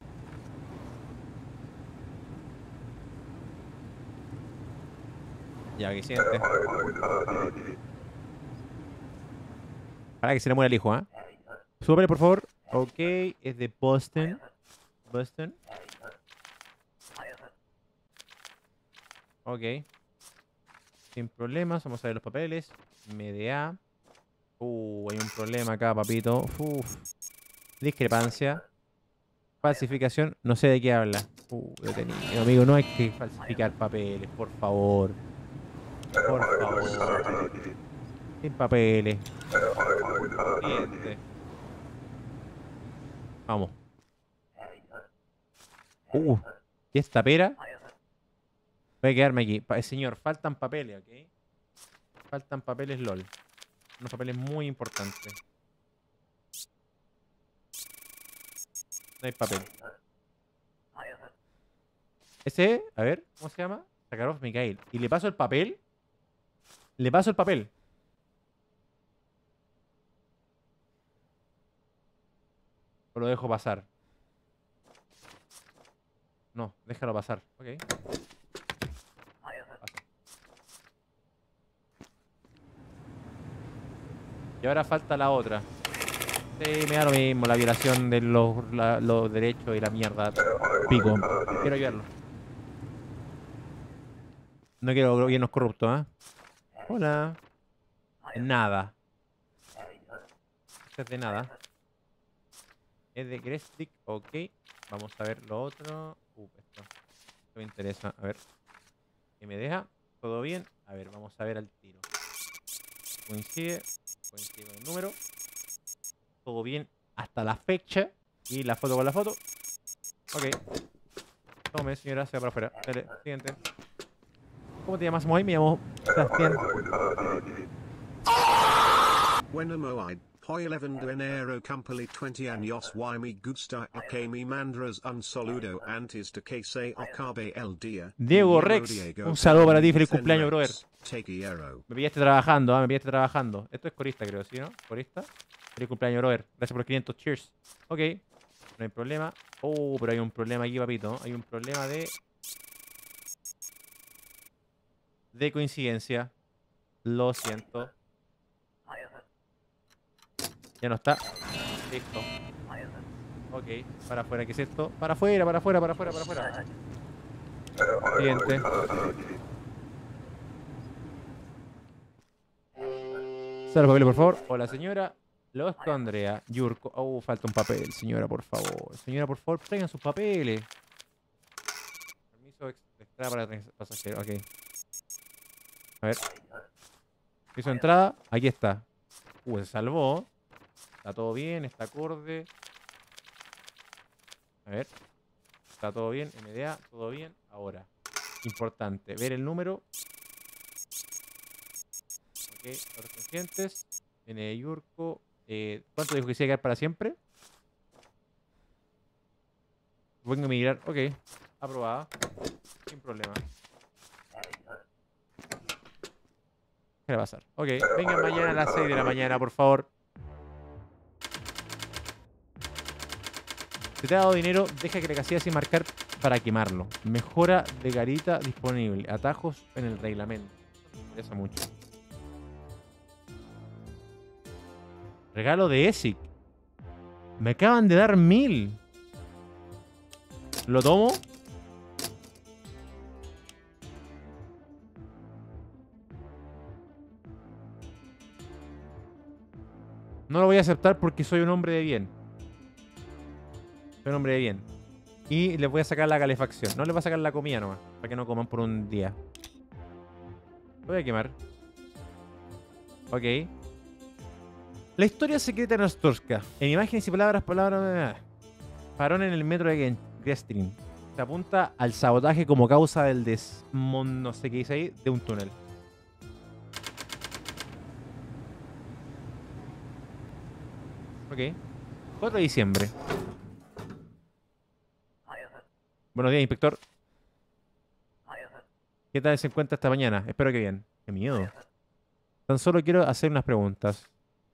Ya, que siguiente. Para que se le muera el hijo, ¿ah? Súbele, por favor. Ok, es de Boston. Boston. Ok. Sin problemas, vamos a ver los papeles. MDA. Hay un problema acá, papito. Discrepancia. Falsificación. No sé de qué habla. Detenido, amigo. No hay que falsificar papeles, por favor. Por favor. Sin papeles. Siguiente. Vamos. ¿Y esta pera? Voy a quedarme aquí. Señor, faltan papeles, ¿ok? Faltan papeles LOL. Unos papeles muy importantes. No hay papel. Ese, a ver, ¿cómo se llama? Sakharov Mikhail. ¿Y le paso el papel? Le paso el papel. O lo dejo pasar. No, déjalo pasar. Ok. Y ahora falta la otra. Sí, me da lo mismo, la violación de los derechos y la mierda. Pico. Quiero ayudarlo. No quiero gobiernos corruptos, ¿eh? Hola. Nada. Esto es de nada. Es de Grestik, ok. Vamos a ver lo otro. Esto me interesa. A ver. ¿Qué me deja? ¿Todo bien? A ver, vamos a ver al tiro. Coincide con el número. Todo bien hasta la fecha. Y la foto con la foto. Ok. Tome, señora, se va para afuera. Dale, siguiente. ¿Cómo te llamas, Moy? Me llamo Sebastián. When a Moai Hoy 11 de enero cumple 20 años y me gusta que mi mandras un saludo antes de que se acabe el día. Diego Rex, un saludo para ti, feliz cumpleaños, brother. Te quiero. Me pillaste trabajando, me pillaste trabajando. Esto es corista, creo, ¿sí, no? Corista. Feliz cumpleaños, brother. Gracias por los 500, cheers. Ok, no hay problema. Oh, pero hay un problema aquí, papito. Hay un problema de coincidencia. Lo siento. Ya no está. Listo. Ok, para afuera, ¿qué es esto? Para afuera, para afuera, para afuera, para afuera. Siguiente. Sal los papeles, por favor. Hola, señora. Losco, Andrea. Yurko. Oh, falta un papel, señora, por favor. Señora, por favor, traigan sus papeles. Permiso extra para pasajero. Ok. A ver. Hizo entrada. Aquí está. Se salvó. Está todo bien, está acorde. A ver. Está todo bien, MDA, todo bien. Ahora, importante, ver el número. Ok, otros conscientes. N Yurko. ¿Cuánto dijo que se iba a quedar para siempre? Vengo a migrar. Ok, aprobada. Sin problema. ¿Qué va a pasar? Ok, vengan mañana a las 6 de la mañana, por favor. Si te ha dado dinero, deja que la casilla sin marcar para quemarlo. Mejora de garita disponible. Atajos en el reglamento. Me interesa mucho. Regalo de ESIC. Me acaban de dar 1000. ¿Lo tomo? No lo voy a aceptar porque soy un hombre de bien. Soy un hombre de bien. Y les voy a sacar la calefacción. No les voy a sacar la comida nomás. Para que no coman por un día. Lo voy a quemar. Ok. La historia secreta de Nostorska. En imágenes y palabras. Parón en el metro de Gestrin. Se apunta al sabotaje como causa del no sé qué dice ahí, de un túnel. Ok. 4 de diciembre. Buenos días, inspector. ¿Qué tal se encuentra esta mañana? Espero que bien. Qué miedo. Tan solo quiero hacer unas preguntas.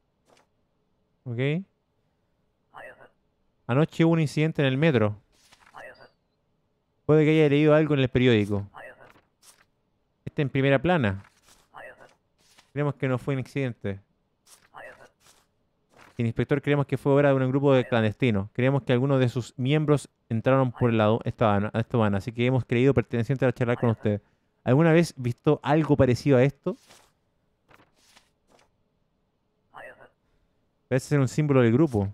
Ok. Anoche hubo un incidente en el metro. Puede que haya leído algo en el periódico. Está en primera plana. Creemos que no fue un accidente. El inspector creemos que fue obra de un grupo de clandestinos. Creemos que algunos de sus miembros entraron por el lado esta van, así que hemos creído perteneciente a charlar con usted. ¿Alguna vez visto algo parecido a esto? Parece ser un símbolo del grupo.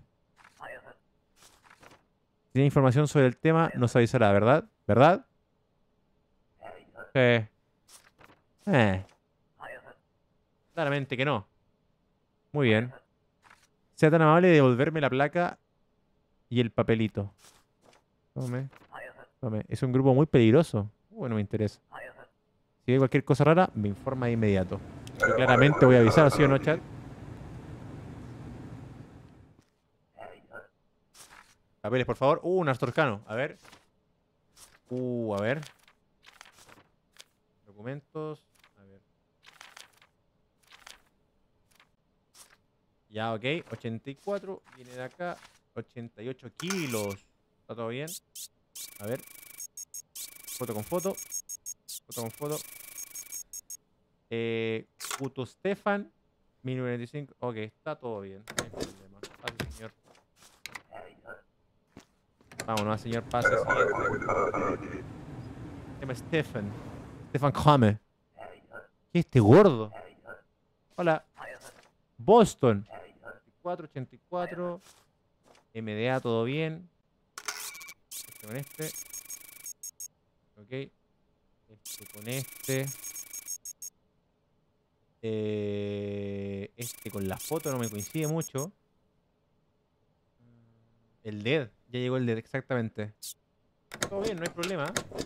Si tiene información sobre el tema, nos avisará, ¿verdad? ¿Verdad? Claramente que no. Muy bien. Sea tan amable de devolverme la placa y el papelito. Tome. Tome. Es un grupo muy peligroso. Bueno, me interesa. Si ve cualquier cosa rara, me informa de inmediato. Yo claramente voy a avisar, ¿sí o no, chat? Papeles, por favor. Un Astorcano. A ver. A ver. Documentos. A ver. Ya, ok. 84. Viene de acá. 88 kilos. ¿Está todo bien? A ver. Foto con foto. Foto con foto. Kuto Stefan. 1995. Ok, está todo bien. No hay problema. Pase, señor. Vámonos, señor. Pase, siguiente. Se llama Stefan. Stefan Come. ¿Qué es este gordo? Hola. Boston. 84. MDA, todo bien. Este con este. Ok. Este con este. Este con la foto no me coincide mucho. El dead. Ya llegó el dead, exactamente. Todo bien, no hay problema.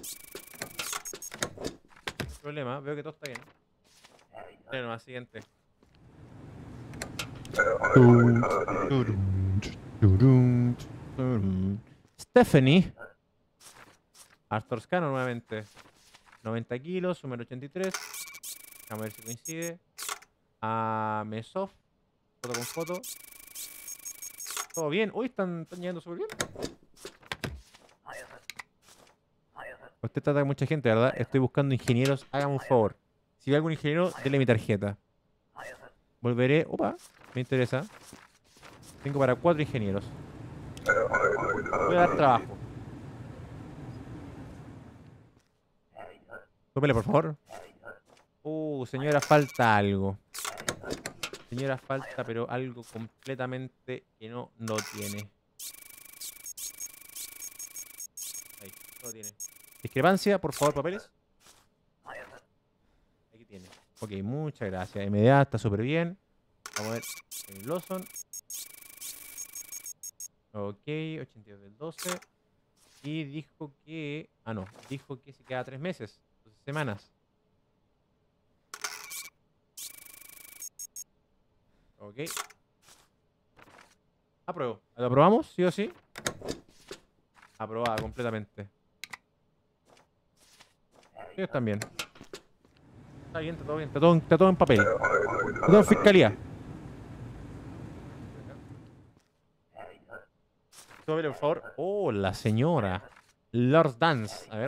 No hay problema, veo que todo está bien. Bueno, más siguiente. Stephanie. Artorscano nuevamente. 90 kilos, número 83. Vamos a ver si coincide. A Mesov. Foto con foto. Todo bien. Uy, están llegando súper bien. Usted trata de mucha gente, ¿verdad? Estoy buscando ingenieros. Hágame un favor. Si ve algún ingeniero, dele mi tarjeta. Volveré. Opa, me interesa. Tengo para 4 ingenieros. Voy a dar trabajo. Tómele, por favor. Señora, falta algo. Señora, falta, pero algo completamente que no tiene. Ahí, no tiene. Discrepancia, por favor, papeles. Aquí tiene. Ok, muchas gracias. MDA está súper bien. Vamos a ver el Lawson. Ok, 82 del 12. Y dijo que... Ah, no. Dijo que se queda 3 meses. 12 semanas. Ok. Apruebo. ¿Lo aprobamos? ¿Sí o sí? Aprobada completamente. Ellos también. Está bien, está todo bien. Está todo en papel. Está todo en fiscalía. Sobre, por favor. Oh, la señora. Lord Dance. A ver.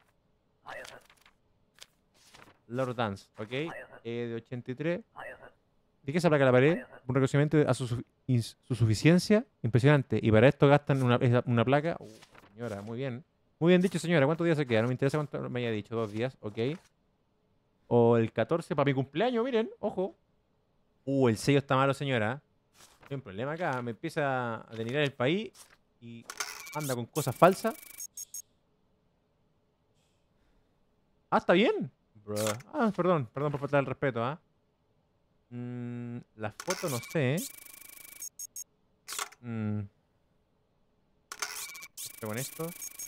Lord Dance. Ok. De 83. ¿De qué esa placa la pared? Un reconocimiento a su suficiencia. Impresionante. Y para esto gastan una placa. Señora, muy bien. Muy bien dicho, señora. ¿Cuántos días se quedan? No me interesa cuánto me haya dicho. 2 días. Ok. O el 14 para mi cumpleaños. Miren. Ojo. El sello está malo, señora. Hay un problema acá. Me empieza a denigrar el país. Y anda con cosas falsas. Ah, ¿está bien? Bro. Ah, perdón por faltar el respeto, ¿ah? La foto no sé, ¿eh? Con esto.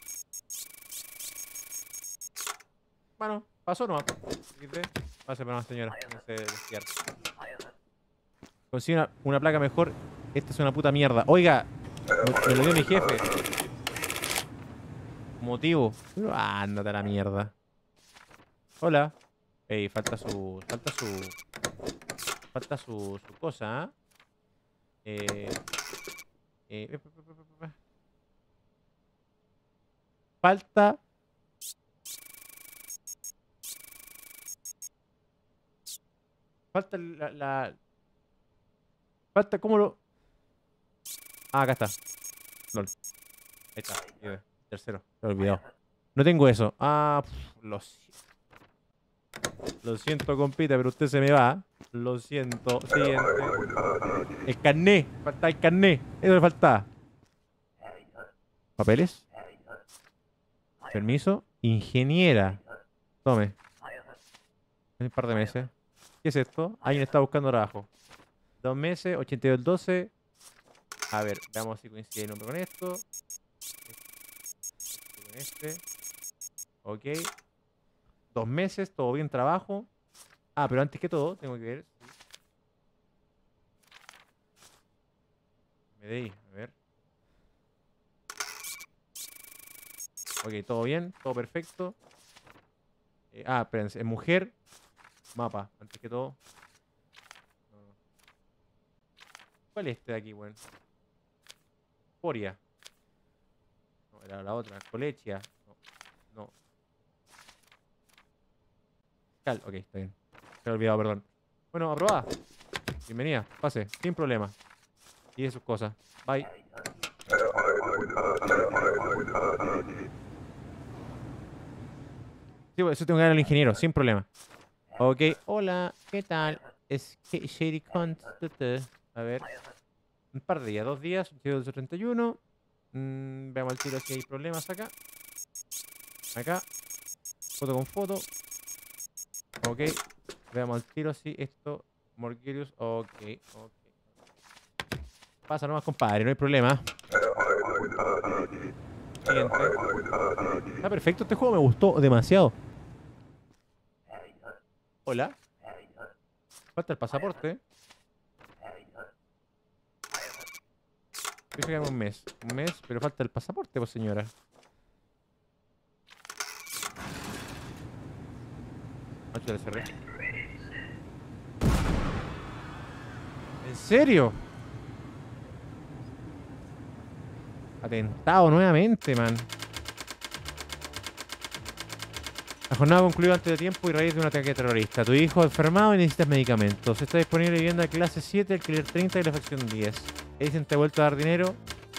Bueno, pasó nomás. Pase para más, señora. No sé desfiar. Consigue una placa mejor. Esta es una puta mierda. Oiga, me lo dio mi jefe. Motivo. Ándate a la mierda. Hola. Ey, falta su cosa, ¿ah? Falta. Falta Falta, ¿cómo lo...? Ah, acá está. LOL. Ahí está. Tercero. Lo he olvidado. No tengo eso. Ah, lo siento, compita, pero usted se me va. Lo siento. Siguiente. El carné. Falta el carné. Eso le falta. ¿Papeles? Permiso. Ingeniera. Tome. Un par de meses. ¿Qué es esto? Alguien está buscando trabajo. 2 meses. 82 12. A ver, veamos si coincide el nombre con esto. Con este. Ok. 2 meses, todo bien, trabajo. Ah, pero antes que todo, tengo que ver. MDI, a ver. Ok, todo bien, todo perfecto. Espérense, es mujer. Mapa, antes que todo. ¿Cuál es este de aquí, weón? Poria. No, era la otra. Colechia. No. Ok, está bien. Se me ha olvidado, perdón. Bueno, aprobada. Bienvenida, pase, sin problema. Y de sus cosas. Bye. Sí, eso tengo que dar al ingeniero, sin problema. Ok, hola, ¿qué tal? Es que Shady Cunt. A ver. Un par de días, 2 días, 31. Veamos al tiro si hay problemas acá. Acá. Foto con foto. Ok. Veamos al tiro si esto. Morgerius. Ok. Pasa nomás, compadre, no hay problema. Siguiente. Está perfecto, este juego me gustó demasiado. Hola. Falta el pasaporte. Dice que un mes. Un mes, pero falta el pasaporte, pues señora. Macho, le cerré. ¿En serio? Atentado nuevamente, man. La jornada concluyó antes de tiempo y raíz de un ataque terrorista. Tu hijo enfermado y necesitas medicamentos. Está disponible vivienda clase 7, alquiler 30 y la facción 10. Edison te ha vuelto a dar dinero.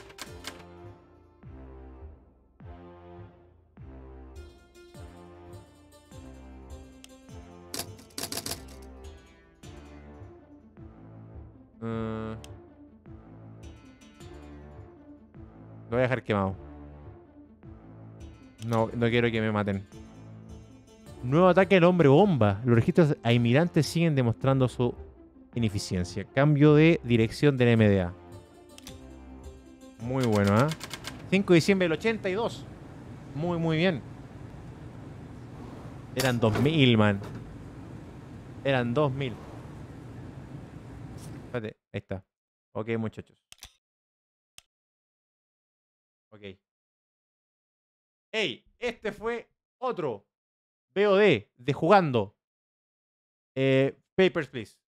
Lo voy a dejar quemado. No quiero que me maten. Nuevo ataque al hombre bomba. Los registros a inmigrantes siguen demostrando su ineficiencia. Cambio de dirección del MDA. Muy bueno, ¿eh? 5 de diciembre del 82. Muy bien. Eran 2000, man. Eran 2000. Espérate, ahí está. Ok, muchachos. Ok. ¡Ey! Este fue otro VOD de jugando. Papers, Please.